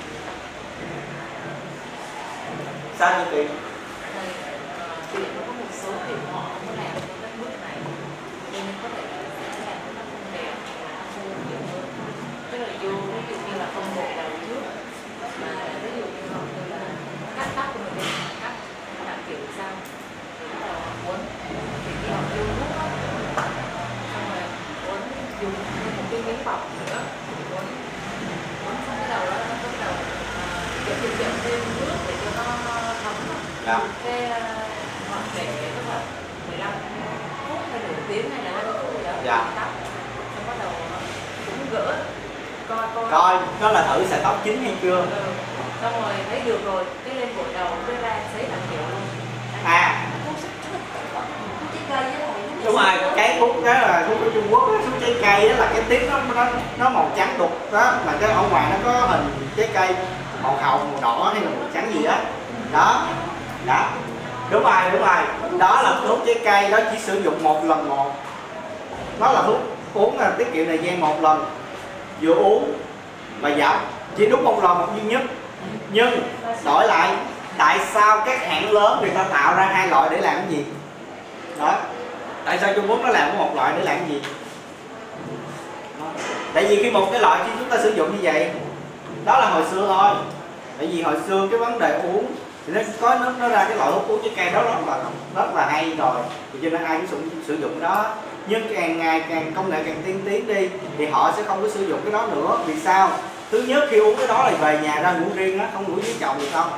Speaker 1: Sao như kỳ?
Speaker 2: Thì có một số thì họ không có làm cho các bước này, nên có thể là làm nó không đẹp, khô nhiều hơn. Tức là vô ví dụ như là không gội đầu trước, mà ví dụ như họ như là cắt tóc của mình, cắt làm kiểu sao, thì bắt đầu cuốn, thì khi họ vô nước đó, xong rồi cuốn dùng một cái miếng bọc nữa, cuốn cuốn xong cái đầu đó nó bắt đầu chậm chậm chậm thêm nước để cho nó thấm.
Speaker 1: Dạ.
Speaker 2: Cái họ để tức là mười lăm phút hay nửa tiếng hay là hai mươi phút gì đó.
Speaker 1: Dạ.
Speaker 2: Tóc, xong bắt đầu cũng gỡ coi coi
Speaker 1: Coi đó là thử sợi tóc chín hay chưa.
Speaker 2: Ừ. Xong rồi thấy được rồi, cái lên gội đầu cái ra sấy làm kiểu luôn.
Speaker 1: À
Speaker 2: Thuốc trái cây với lại
Speaker 1: đúng rồi, cái thuốc đó là thuốc của Trung Quốc đó, thuốc trái cây đó là cái tiếp nó nó nó màu trắng đục đó, mà cái ở ngoài nó có hình trái cây màu hồng, màu đỏ hay là màu trắng gì đó. Đó. Đó. Đúng rồi, đúng rồi. Đó là thuốc trái cây, đó chỉ sử dụng một lần một. Nó là thuốc uống là tiết kiệm thời gian một lần. Vừa uống và giảm chỉ đúng một lần một duy nhất. Nhưng đổi lại, tại sao các hãng lớn người ta tạo ra hai loại để làm cái gì? Đó. Tại sao Trung Quốc nó làm có một loại để làm cái gì? Đó. Tại vì khi một cái loại khi chúng ta sử dụng như vậy, đó là hồi xưa thôi. Tại vì hồi xưa cái vấn đề uống thì nó có nó, nó ra cái loại thuốc uống trái cây đó rất là rất là hay rồi, thì cho nên ai cũng sử, sử dụng đó. Nhưng càng ngày càng công nghệ càng tiên tiến đi thì họ sẽ không có sử dụng cái đó nữa. Vì sao? Thứ nhất, khi uống cái đó là về nhà ra ngủ riêng á, không ngủ với chồng được không?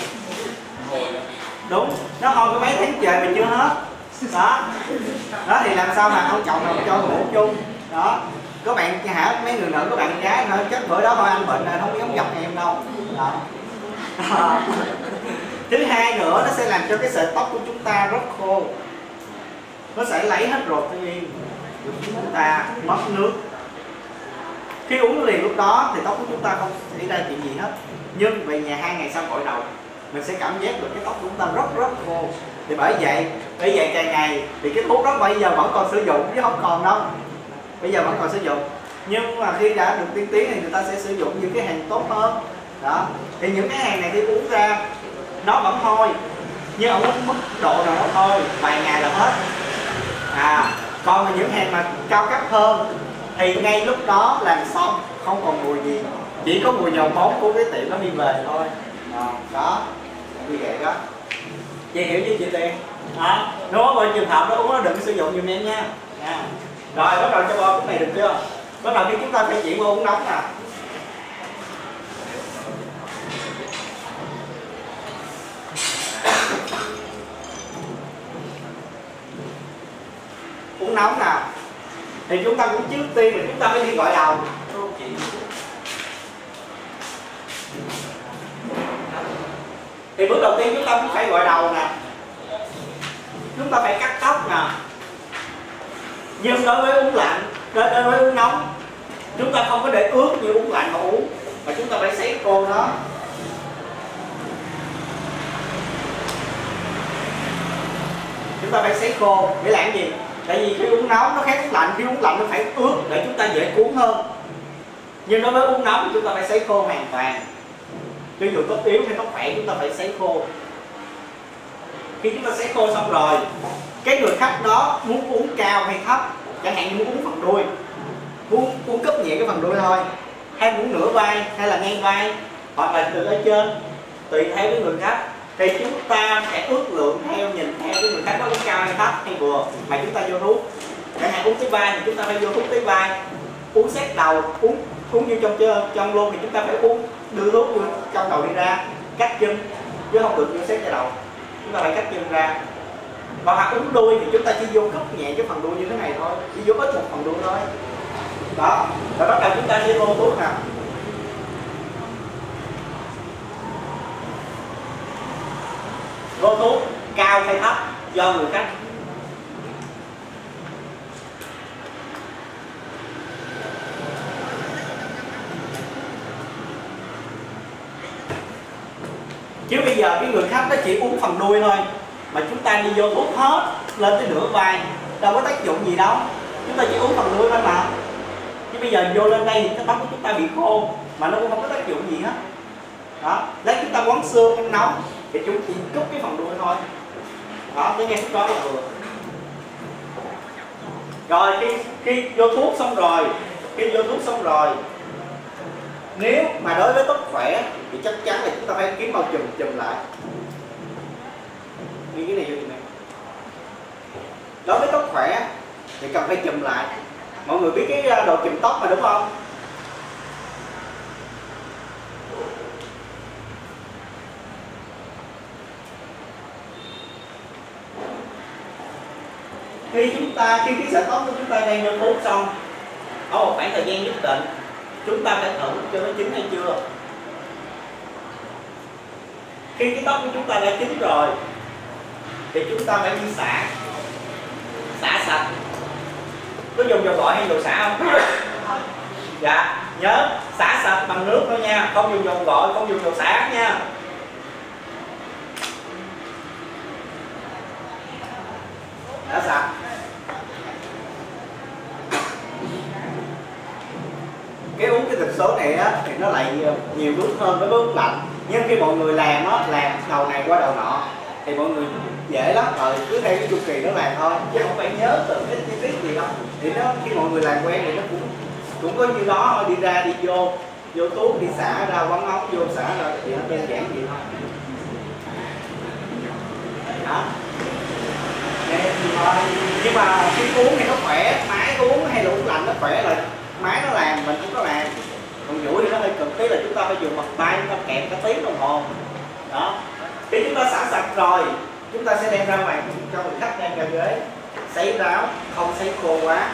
Speaker 1: Đúng, nó hôi có mấy tháng trời mà chưa hết. Đó. Đó thì làm sao mà ông chồng nào cho ngủ chung. Đó. Có bạn hả, mấy người nữ có bạn gái thôi, chắc bữa đó thôi anh bệnh là không giống gặp em đâu. Đó. Đó. Thứ hai nữa, nó sẽ làm cho cái sợi tóc của chúng ta rất khô. Nó sẽ lấy hết protein của chúng ta, mất nước. Khi uống liền lúc đó thì tóc của chúng ta không xảy ra chuyện gì hết. Nhưng về nhà hai ngày sau gội đầu, mình sẽ cảm giác được cái tóc của chúng ta rất rất khô. Thì bởi vậy, bởi vậy càng ngày thì cái thuốc đó bây giờ vẫn còn sử dụng chứ không còn đâu. Bây giờ vẫn còn sử dụng. Nhưng mà khi đã được tiên tiến thì người ta sẽ sử dụng những cái hàng tốt hơn. Đó. Thì những cái hàng này khi uống ra nó vẫn hôi, nhưng ở mức độ nào đó thôi, vài ngày là hết. À, còn mà những hàng mà cao cấp hơn thì ngay lúc đó làm xong không còn mùi gì, chỉ có mùi dầu móng của cái tiệm nó đi về thôi. À, đó, như vậy đó. Chị hiểu chứ chị Tiền? À, nếu có trường hợp đó uống nó đừng sử dụng giùm em nha. À. Rồi bắt đầu cho bo cái này được chưa? Bắt đầu khi chúng ta phải chuyển qua uống nóng nè. Uống nóng nào thì chúng ta cũng trước tiên là chúng ta phải đi gội đầu. Thì bước đầu tiên chúng ta cũng phải gội đầu nè, chúng ta phải cắt tóc nè. Nhưng đối với uống lạnh, đối với uống nóng, chúng ta không có để ướt như uống lạnh mà uống, mà chúng ta phải sấy khô nó. Chúng ta phải sấy khô để làm gì? Tại vì khi uống nóng nó khác uống lạnh, khi uống lạnh nó phải ướt để chúng ta dễ cuốn hơn. Nhưng đối với uống nóng chúng ta phải sấy khô hoàn toàn. Cho dù tóc yếu hay tóc khỏe chúng ta phải sấy khô. Khi chúng ta sấy khô xong rồi, cái người khách đó muốn uống cao hay thấp, chẳng hạn như muốn uống phần đuôi, muốn uống cấp nhẹ cái phần đuôi thôi, hay muốn nửa vai hay là ngang vai, hoặc là từ ở trên, tùy theo cái người khách, thì chúng ta sẽ ước lượng theo nhìn theo cái người khách đó uống cao hay thấp hay vừa mà chúng ta vô thuốc. Chẳng hạn uống tới vai thì chúng ta phải vô thuốc tới vai, uống sát đầu, uống uống vô trong chân trong luôn thì chúng ta phải uống đưa thuốc vô trong đầu đi ra, cắt chân chứ không được vô sát cái đầu, chúng ta phải cắt chân ra. Còn hoặc uống đuôi thì chúng ta chỉ vô cấp nhẹ cái phần đuôi như thế này thôi, chỉ vô ít một phần đuôi thôi. Đó, rồi bắt đầu chúng ta sẽ vô thuốc nào. Vô thuốc cao hay thấp do người khách. Chứ bây giờ cái người khách nó chỉ uống phần đuôi thôi, mà chúng ta đi vô thuốc hết lên tới nửa vai, đâu có tác dụng gì đâu, chúng ta chỉ uống phần đuôi thôi mà. Chứ bây giờ vô lên đây thì cái tóc của chúng ta bị khô mà nó cũng không có tác dụng gì hết. Đó, lấy chúng ta quấn xương ăn nóng thì chúng chỉ cúp cái phần đuôi thôi. Đó, tới ngay phút đó là vừa. Rồi khi khi vô thuốc xong rồi, khi vô thuốc xong rồi, nếu mà đối với tóc khỏe thì chắc chắn là chúng ta phải kiếm bao chùm chùm lại. Ghi cái này vô chùm này. Đối với tóc khỏe thì cần phải chùm lại. Mọi người biết cái đồ chùm tóc mà đúng không? Khi chúng ta khi cái sợi tóc của chúng ta đang vô thuốc xong, ở một khoảng thời gian nhất định chúng ta phải thử cho nó chín hay chưa. Khi cái tóc của chúng ta đã chín rồi thì chúng ta phải đi xả, xả sạch. Có dùng dầu gội hay dầu xả không? Dạ, nhớ xả sạch bằng nước thôi nha, không dùng dầu gội, không dùng dầu xả nha. Đã sạch. Cái uống cái thực số này á thì nó lại nhiều bước hơn cái bước lạnh, nhưng khi mọi người làm á, làm đầu này qua đầu nọ thì mọi người dễ lắm, rồi cứ theo cái chu kỳ nó làm thôi, chứ không phải nhớ từng cái chi tiết gì đâu. Thì nó khi mọi người làm quen thì nó cũng cũng có như đó thôi, đi ra đi vô, vô tuốt đi xả ra, quấn ống vô xả ra, thì nó đơn giản vậy thôi. Đó. Nhưng mà khi uống thì nó khỏe, máy uống hay là uống lạnh nó khỏe, là máy nó làm mình cũng có làm. Còn vũ thì nó hơi cực tí là chúng ta phải dùng bằng tay, chúng ta kẹp cả tiếng đồng hồ. Đó. Khi chúng ta xả sạch rồi, chúng ta sẽ đem ra ngoài cho người khách đem ra ghế, sấy ráo, không sấy khô quá.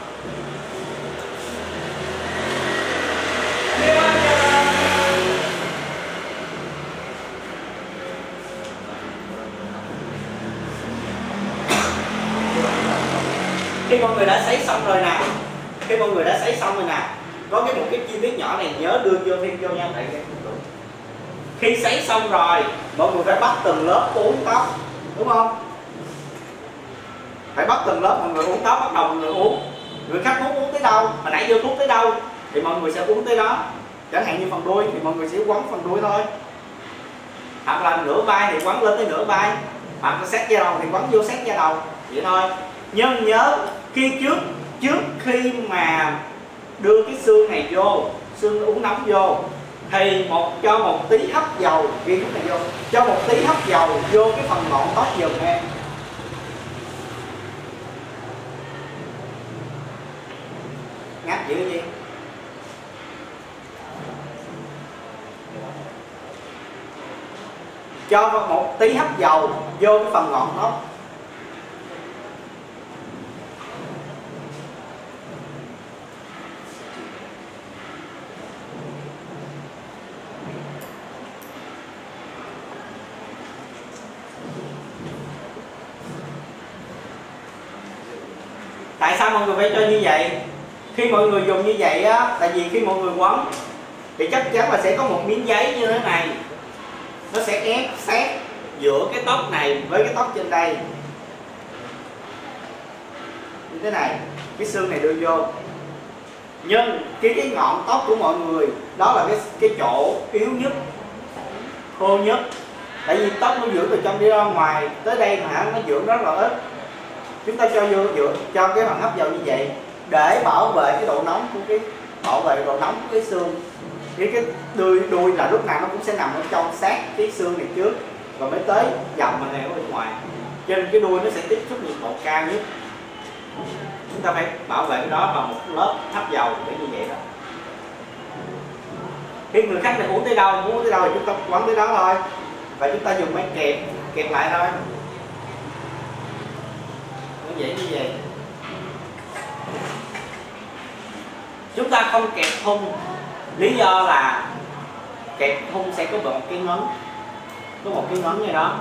Speaker 1: Khi mọi người đã sấy xong rồi nè, khi mọi người đã sấy xong rồi nè, có cái một cái chi tiết nhỏ này nhớ đưa vô thêm vô nha thầy. Khi sấy xong rồi, mọi người phải bắt từng lớp uốn tóc, đúng không? Phải bắt từng lớp mọi người uốn tóc, bắt đầu mọi người uốn. Người khách muốn uốn tới đâu, mà nãy vô thuốc tới đâu thì mọi người sẽ uốn tới đó. Chẳng hạn như phần đuôi thì mọi người sẽ quấn phần đuôi thôi. Hoặc là nửa vai thì quấn lên tới nửa vai, hoặc là sát da đầu thì quấn vô sát da đầu, vậy thôi. Nhưng nhớ khi trước trước khi mà đưa cái xương này vô, xương uống nóng vô, thì một cho một tí hấp dầu, ghi cái này vô, cho một tí hấp dầu vô cái phần ngọn tóc giùm em. Ngáp dữ gì? Cho một tí hấp dầu vô cái phần ngọn tóc. Tại sao mọi người phải cho như vậy? Khi mọi người dùng như vậy á, tại vì khi mọi người quấn thì chắc chắn là sẽ có một miếng giấy như thế này, nó sẽ ép sát giữa cái tóc này với cái tóc trên đây như thế này, cái xương này đưa vô. Nhưng cái cái ngọn tóc của mọi người đó là cái cái chỗ yếu nhất, khô nhất, tại vì tóc nó dưỡng từ trong đi ra ngoài, tới đây mà nó dưỡng rất là ít. Chúng ta cho vô dưỡng cho cái phần hấp dầu như vậy để bảo vệ cái độ nóng của cái bảo vệ độ nóng của cái xương. Cái cái đuôi đuôi là lúc nào nó cũng sẽ nằm ở trong sát cái xương này trước, rồi mới tới dòng mà này ở bên ngoài. Cho nên cái đuôi nó sẽ tiếp xúc nhiệt độ cao nhất. Chúng ta phải bảo vệ cái đó bằng một lớp hấp dầu để như vậy đó. Khi người khách này uống tới đâu, muốn tới đâu thì chúng ta quấn tới đó thôi, và chúng ta dùng máy kẹp kẹp lại thôi. Nó dễ như vậy. Chúng ta không kẹp thun, lý do là kẹp thun sẽ có một cái ngấn, có một cái ngấn như đó,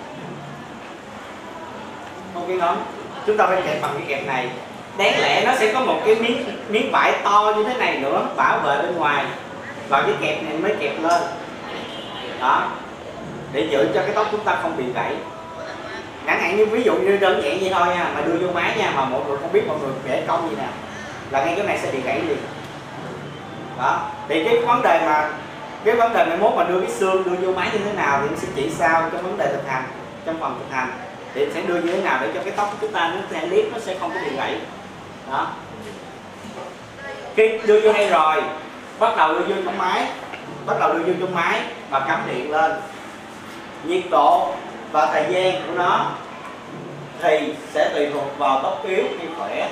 Speaker 1: một cái ngấn. Chúng ta phải kẹp bằng cái kẹp này. Đáng lẽ nó sẽ có một cái miếng miếng vải to như thế này nữa bảo vệ bên ngoài, và cái kẹp này mới kẹp lên đó, để giữ cho cái tóc chúng ta không bị gãy. Chẳng hạn như ví dụ như đơn giản vậy thôi nha, mà đưa vô máy nha, mà mọi người không biết mọi người để công gì nè, là ngay cái này sẽ bị gãy liền đó. Thì cái vấn đề mà cái vấn đề mai mốt mà đưa cái xương đưa vô máy như thế nào thì em sẽ chỉ sau trong vấn đề thực hành, trong phần thực hành thì em sẽ đưa như thế nào để cho cái tóc của chúng ta nó sẽ liếc, nó sẽ không có bị gãy đó. Khi đưa vô đây rồi, bắt đầu đưa vô trong máy, bắt đầu đưa vô trong máy và cắm điện lên. Nhiệt độ và thời gian của nó thì sẽ tùy thuộc vào tóc yếu hay khỏe.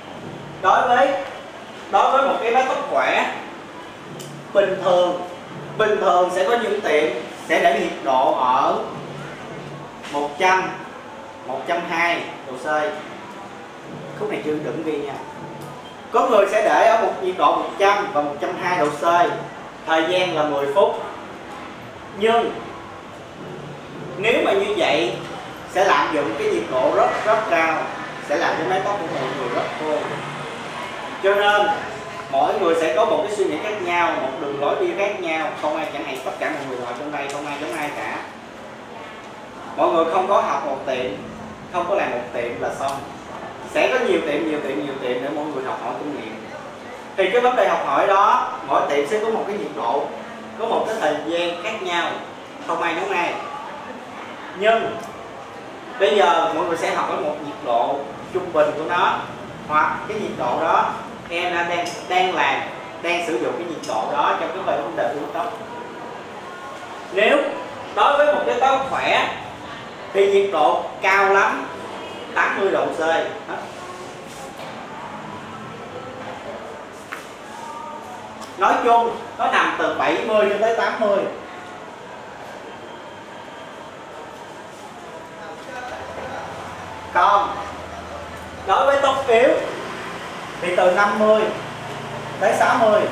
Speaker 1: Đối với đối với một cái mái tóc khỏe bình thường bình thường sẽ có những tiệm sẽ để nhiệt độ ở một trăm, một trăm hai mươi độ C. Khúc này chưa đừng ghi nha. Có người sẽ để ở một nhiệt độ một trăm và một trăm hai mươi độ C, thời gian là mười phút. Nhưng nếu mà như vậy sẽ lạm dụng cái nhiệt độ rất rất cao, sẽ làm cho mái tóc của mọi người rất khô. Cho nên mỗi người sẽ có một cái suy nghĩ khác nhau, một đường lối đi khác nhau. Không ai, chẳng hạn tất cả mọi người ngồi trong đây không ai giống ai cả. Mọi người không có học một tiệm, không có làm một tiệm là xong. Sẽ có nhiều tiệm, nhiều tiệm, nhiều tiệm để mọi người học hỏi kinh nghiệm. Thì cái vấn đề học hỏi đó, mỗi tiệm sẽ có một cái nhiệt độ, có một cái thời gian khác nhau, không ai giống ai. Nhưng bây giờ mọi người sẽ học ở một nhiệt độ trung bình của nó, hoặc cái nhiệt độ đó em đang đang làm, đang sử dụng cái nhiệt độ đó trong cái vấn đề uống tóc. Nếu đối với một cái tóc khỏe thì nhiệt độ cao lắm tám mươi độ C. Nói chung nó nằm từ bảy mươi cho tới tám mươi. Còn đối với tóc yếu thì từ năm mươi tới sáu mươi.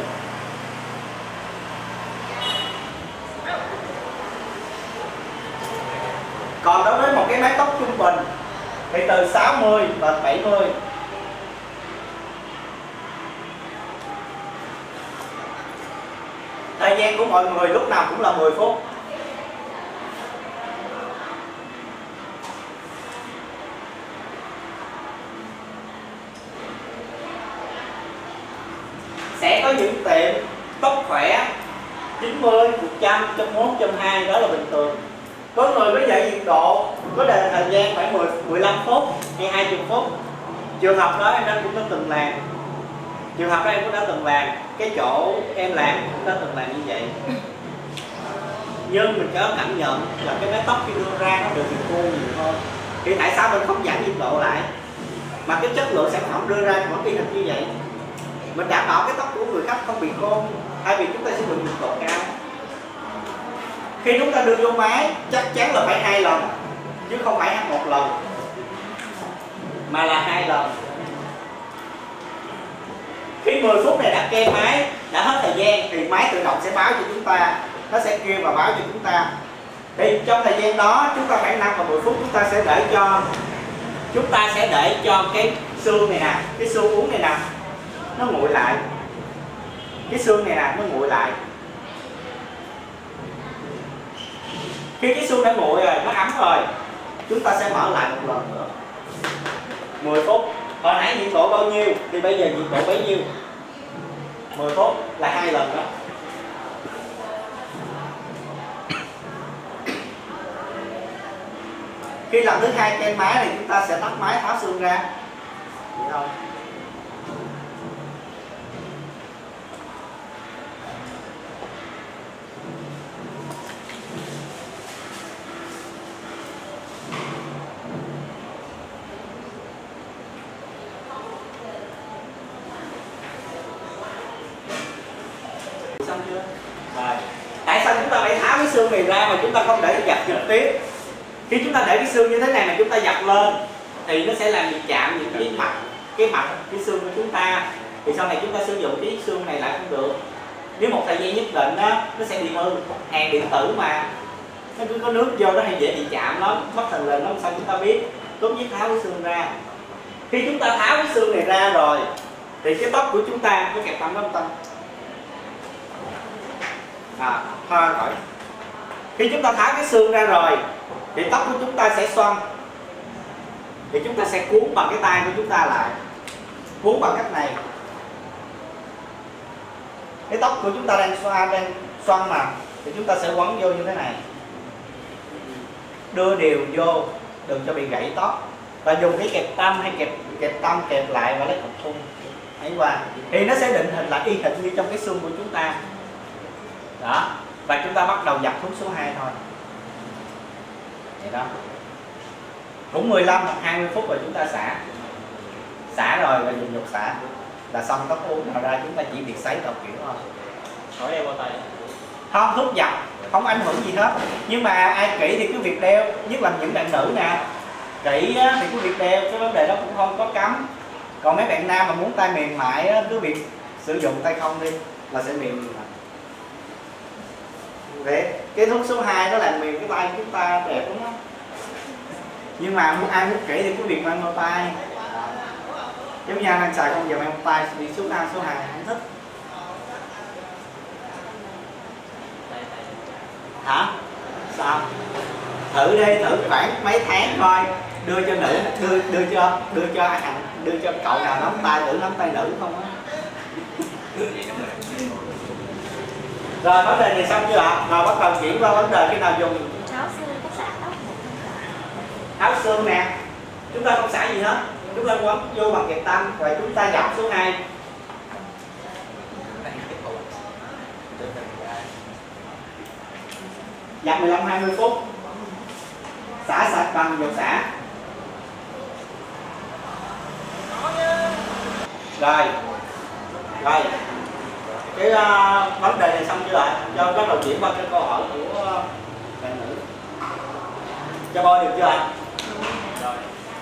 Speaker 1: Còn đối với một cái mái tóc trung bình thì từ sáu mươi và bảy mươi. Thời gian của mọi người lúc nào cũng là mười phút. Sẽ có những tiệm tóc khỏe chín mươi, một trăm, một trăm mốt, một trăm hai mươi, đó là bình thường. Có người với dạy nhiệt độ có đề thời gian khoảng mười, mười lăm phút hay hai mươi phút. Trường hợp đó em đã cũng đã từng làm. Trường hợp đó em cũng đã từng làm. Cái chỗ em làm cũng đã từng làm như vậy. Nhưng mình có cảm nhận là cái mái tóc khi đưa ra nó được bị khô nhiều hơn. Thì tại sao mình không giảm nhiệt độ lại mà cái chất lượng sản phẩm đưa ra vẫn y hệt như vậy? Mình đảm bảo cái tóc của người khách không bị khô, thay vì chúng ta sử dụng nhiệt độ cao. Khi chúng ta đưa vô máy chắc chắn là phải hai lần, chứ không phải một lần, mà là hai lần. Khi mười phút này đã kê máy, đã hết thời gian thì máy tự động sẽ báo cho chúng ta, nó sẽ kêu và báo cho chúng ta. Thì trong thời gian đó chúng ta khoảng năm và mười phút chúng ta sẽ để cho chúng ta sẽ để cho cái xương này nè, cái xương uốn này nè, nó nguội lại. Cái xương này nè nó nguội lại. Khi cái xương đã nguội rồi, nó ấm rồi, chúng ta sẽ mở lại một lần nữa mười phút. Hồi nãy nhiệt độ bao nhiêu thì bây giờ nhiệt độ bấy nhiêu. mười phút là hai lần đó. Khi lần thứ hai ken máy thì chúng ta sẽ tắt máy, tháo xương ra. Vậy thôi. Xong chưa? Rồi. Tại sao chúng ta phải tháo cái xương này ra mà chúng ta không để dập trực tiếp? Khi chúng ta để cái xương như thế này mà chúng ta dập lên thì nó sẽ làm bị chạm những cái mặt, cái mặt cái xương của chúng ta. Thì sau này chúng ta sử dụng cái xương này lại không được. Nếu một thời gian nhất định đó, nó sẽ bị hư. Hàng điện tử mà nó cứ có nước vô nó hay dễ bị chạm lắm, mất thần lên lắm. Sao chúng ta biết? Tốt nhất tháo cái xương ra. Khi chúng ta tháo cái xương này ra rồi thì cái tóc của chúng ta có kẹp tăm đó không Tâm? À, thôi khỏi. Khi chúng ta tháo cái xương ra rồi thì tóc của chúng ta sẽ xoăn. Thì chúng ta sẽ cuốn bằng cái tay của chúng ta lại, cuốn bằng cách này. Cái tóc của chúng ta đang xoa, đang xoăn mà, thì chúng ta sẽ quấn vô như thế này, đưa đều vô, đừng cho bị gãy tóc. Và dùng cái kẹp tăm hay kẹp kẹp tăm kẹp lại và lấy cọc thun ấy qua, thì nó sẽ định hình lại y hệt như trong cái xương của chúng ta. Đó, và chúng ta bắt đầu dập thuốc số hai thôi. Vậy đó. Cũng mười lăm hoặc hai mươi phút rồi chúng ta xả. Xả rồi và dùng nhục xả là xong tóc uống nào ra, chúng ta chỉ việc sấy đầu kiểu thôi.
Speaker 3: Hỏi em bao tay.
Speaker 1: không thuốc dập, không ảnh hưởng gì hết. Nhưng mà ai kỹ thì cứ việc đeo, nhất là những bạn nữ nè, kỹ thì cứ việc đeo, cái vấn đề đó cũng không có cấm. Còn mấy bạn nam mà muốn tay mềm mại cứ việc sử dụng tay không đi là sẽ mềm. Vậy cái thuốc số hai đó làm mềm cái tay chúng ta đẹp lắm á. Nhưng mà muốn ai muốn kỹ thì cứ việc mang bao tay. Giống như anh đang xài không giờ mang bao tay bị số hai số hai không thích. Hả? Sao? Thử đi, thử khoảng mấy tháng thôi, đưa cho nữ, đưa đưa cho đưa cho anh, đưa cho cậu nào nắm tay thử nắm tay nữ không á. Rồi vấn đề này xong chưa ạ? Rồi bắt đầu chuyển qua vấn đề khi nào dùng
Speaker 2: Tháo xương có xả tóc một
Speaker 1: tháo xương nè. Chúng ta không xả gì hết, chúng ta quấn vô bằng kẹp tăm và chúng ta dọc số hai. Dặm mười lăm hai mươi phút. Xả sạch bằng dầu xả. Rồi. Rồi. Cái uh, vấn đề này xong chưa ạ? Cho bắt đầu chuyển qua cái câu hỏi của uh, bạn nữ. Cho bôi được chưa ạ? Rồi.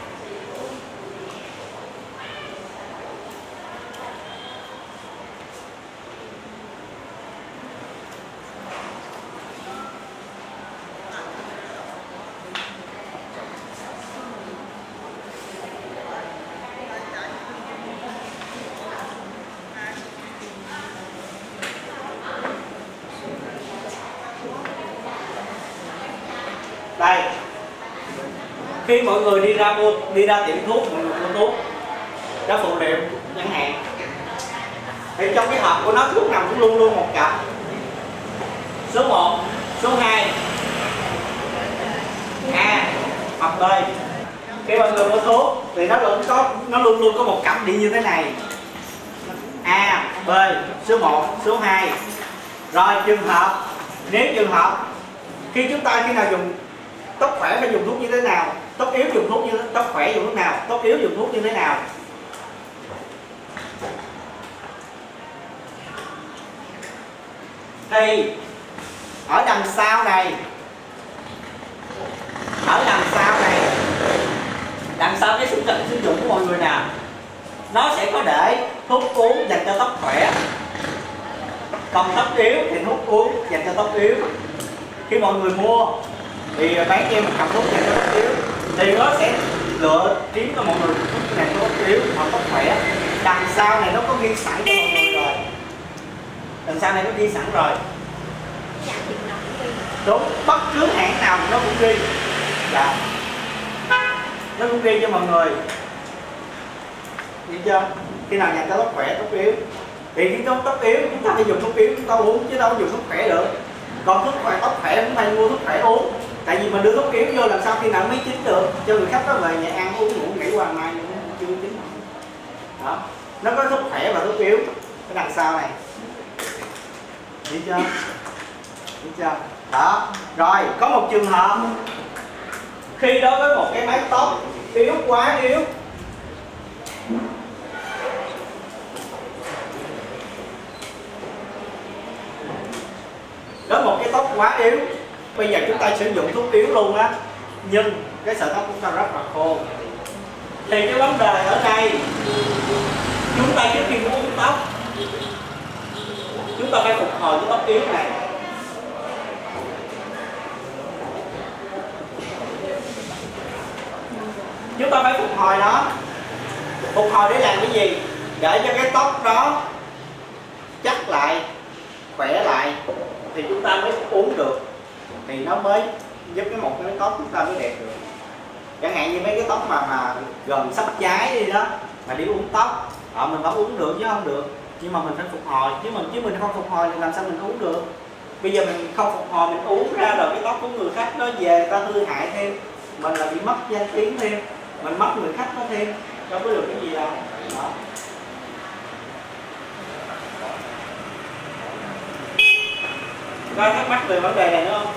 Speaker 1: Đây, khi mọi người đi ra mua đi ra tiệm thuốc, mọi người mua thuốc đó phụ liệu chẳng hạn, thì trong cái hộp của nó thuốc nào cũng luôn luôn một cặp số một, số hai, A hoặc B. Khi mọi người mua thuốc thì nó luôn có nó luôn luôn có một cặp đi như thế này, A, B, số một, số hai. Rồi trường hợp nếu trường hợp khi chúng ta khi nào dùng tóc khỏe phải dùng thuốc như thế nào, tóc yếu dùng thuốc như tóc khỏe dùng thuốc nào, tóc yếu dùng thuốc như thế nào. Thì ở đằng sau này, ở đằng sau này, đằng sau cái sử dụng sử dụng của mọi người nào, nó sẽ có để thuốc uống dành cho tóc khỏe, còn tóc yếu thì thuốc uống dành cho tóc yếu. Khi mọi người mua thì bán cho một cặp thuốc dành cho tóc yếu thì nó sẽ lựa kiếm cho mọi người thuốc này tóc yếu hoặc tóc khỏe. Đằng sau này nó có ghi sẵn cho mọi người rồi, đằng sau này có ghi sẵn rồi. Đúng, bất cứ hãng nào nó cũng ghi. Dạ. Nó cũng ghi cho mọi người. Hiểu chưa? Khi nào dành cho tóc khỏe, tóc yếu thì khi tóc tóc yếu chúng ta phải dùng thuốc yếu chúng ta uống chứ đâu có dùng thuốc khỏe được. Còn thuốc khỏe tóc khỏe cũng phải mua thuốc khỏe uống. Tại vì mình đưa thuốc yếu vô làm sao khi nào mới chín được, cho người khách đó về nhà ăn uống ngủ nghỉ qua mai chưa chín. Đó. Nó có thuốc khỏe và thuốc yếu cái đằng sau này. Hiểu chưa? Hiểu chưa? Đó. Rồi, có một trường hợp khi đối với một cái mái tóc yếu quá yếu, đó một cái tóc quá yếu, bây giờ chúng ta sử dụng thuốc yếu luôn á, nhưng cái sợi tóc chúng ta rất là khô, thì cái vấn đề ở đây chúng ta trước khi uống tóc chúng ta phải phục hồi cái tóc yếu này. Chúng ta phải phục hồi nó. Phục hồi để làm cái gì? Để cho cái tóc đó chắc lại, khỏe lại thì chúng ta mới uống được, thì nó mới giúp cái một cái tóc chúng ta mới đẹp được. Chẳng hạn như mấy cái tóc mà mà gần sắp cháy đi đó mà đi uống tóc, ờ mình vẫn uống được chứ không được, nhưng mà mình phải phục hồi, chứ mình chứ mình không phục hồi thì làm sao mình uống được. Bây giờ mình không phục hồi mình uống ra rồi cái tóc của người khách nó về người ta hư hại thêm, mình là bị mất danh tiếng thêm, mình mất người khách nó thêm, đâu có được cái gì đâu. Đó. Có thắc mắc về vấn đề này nữa không?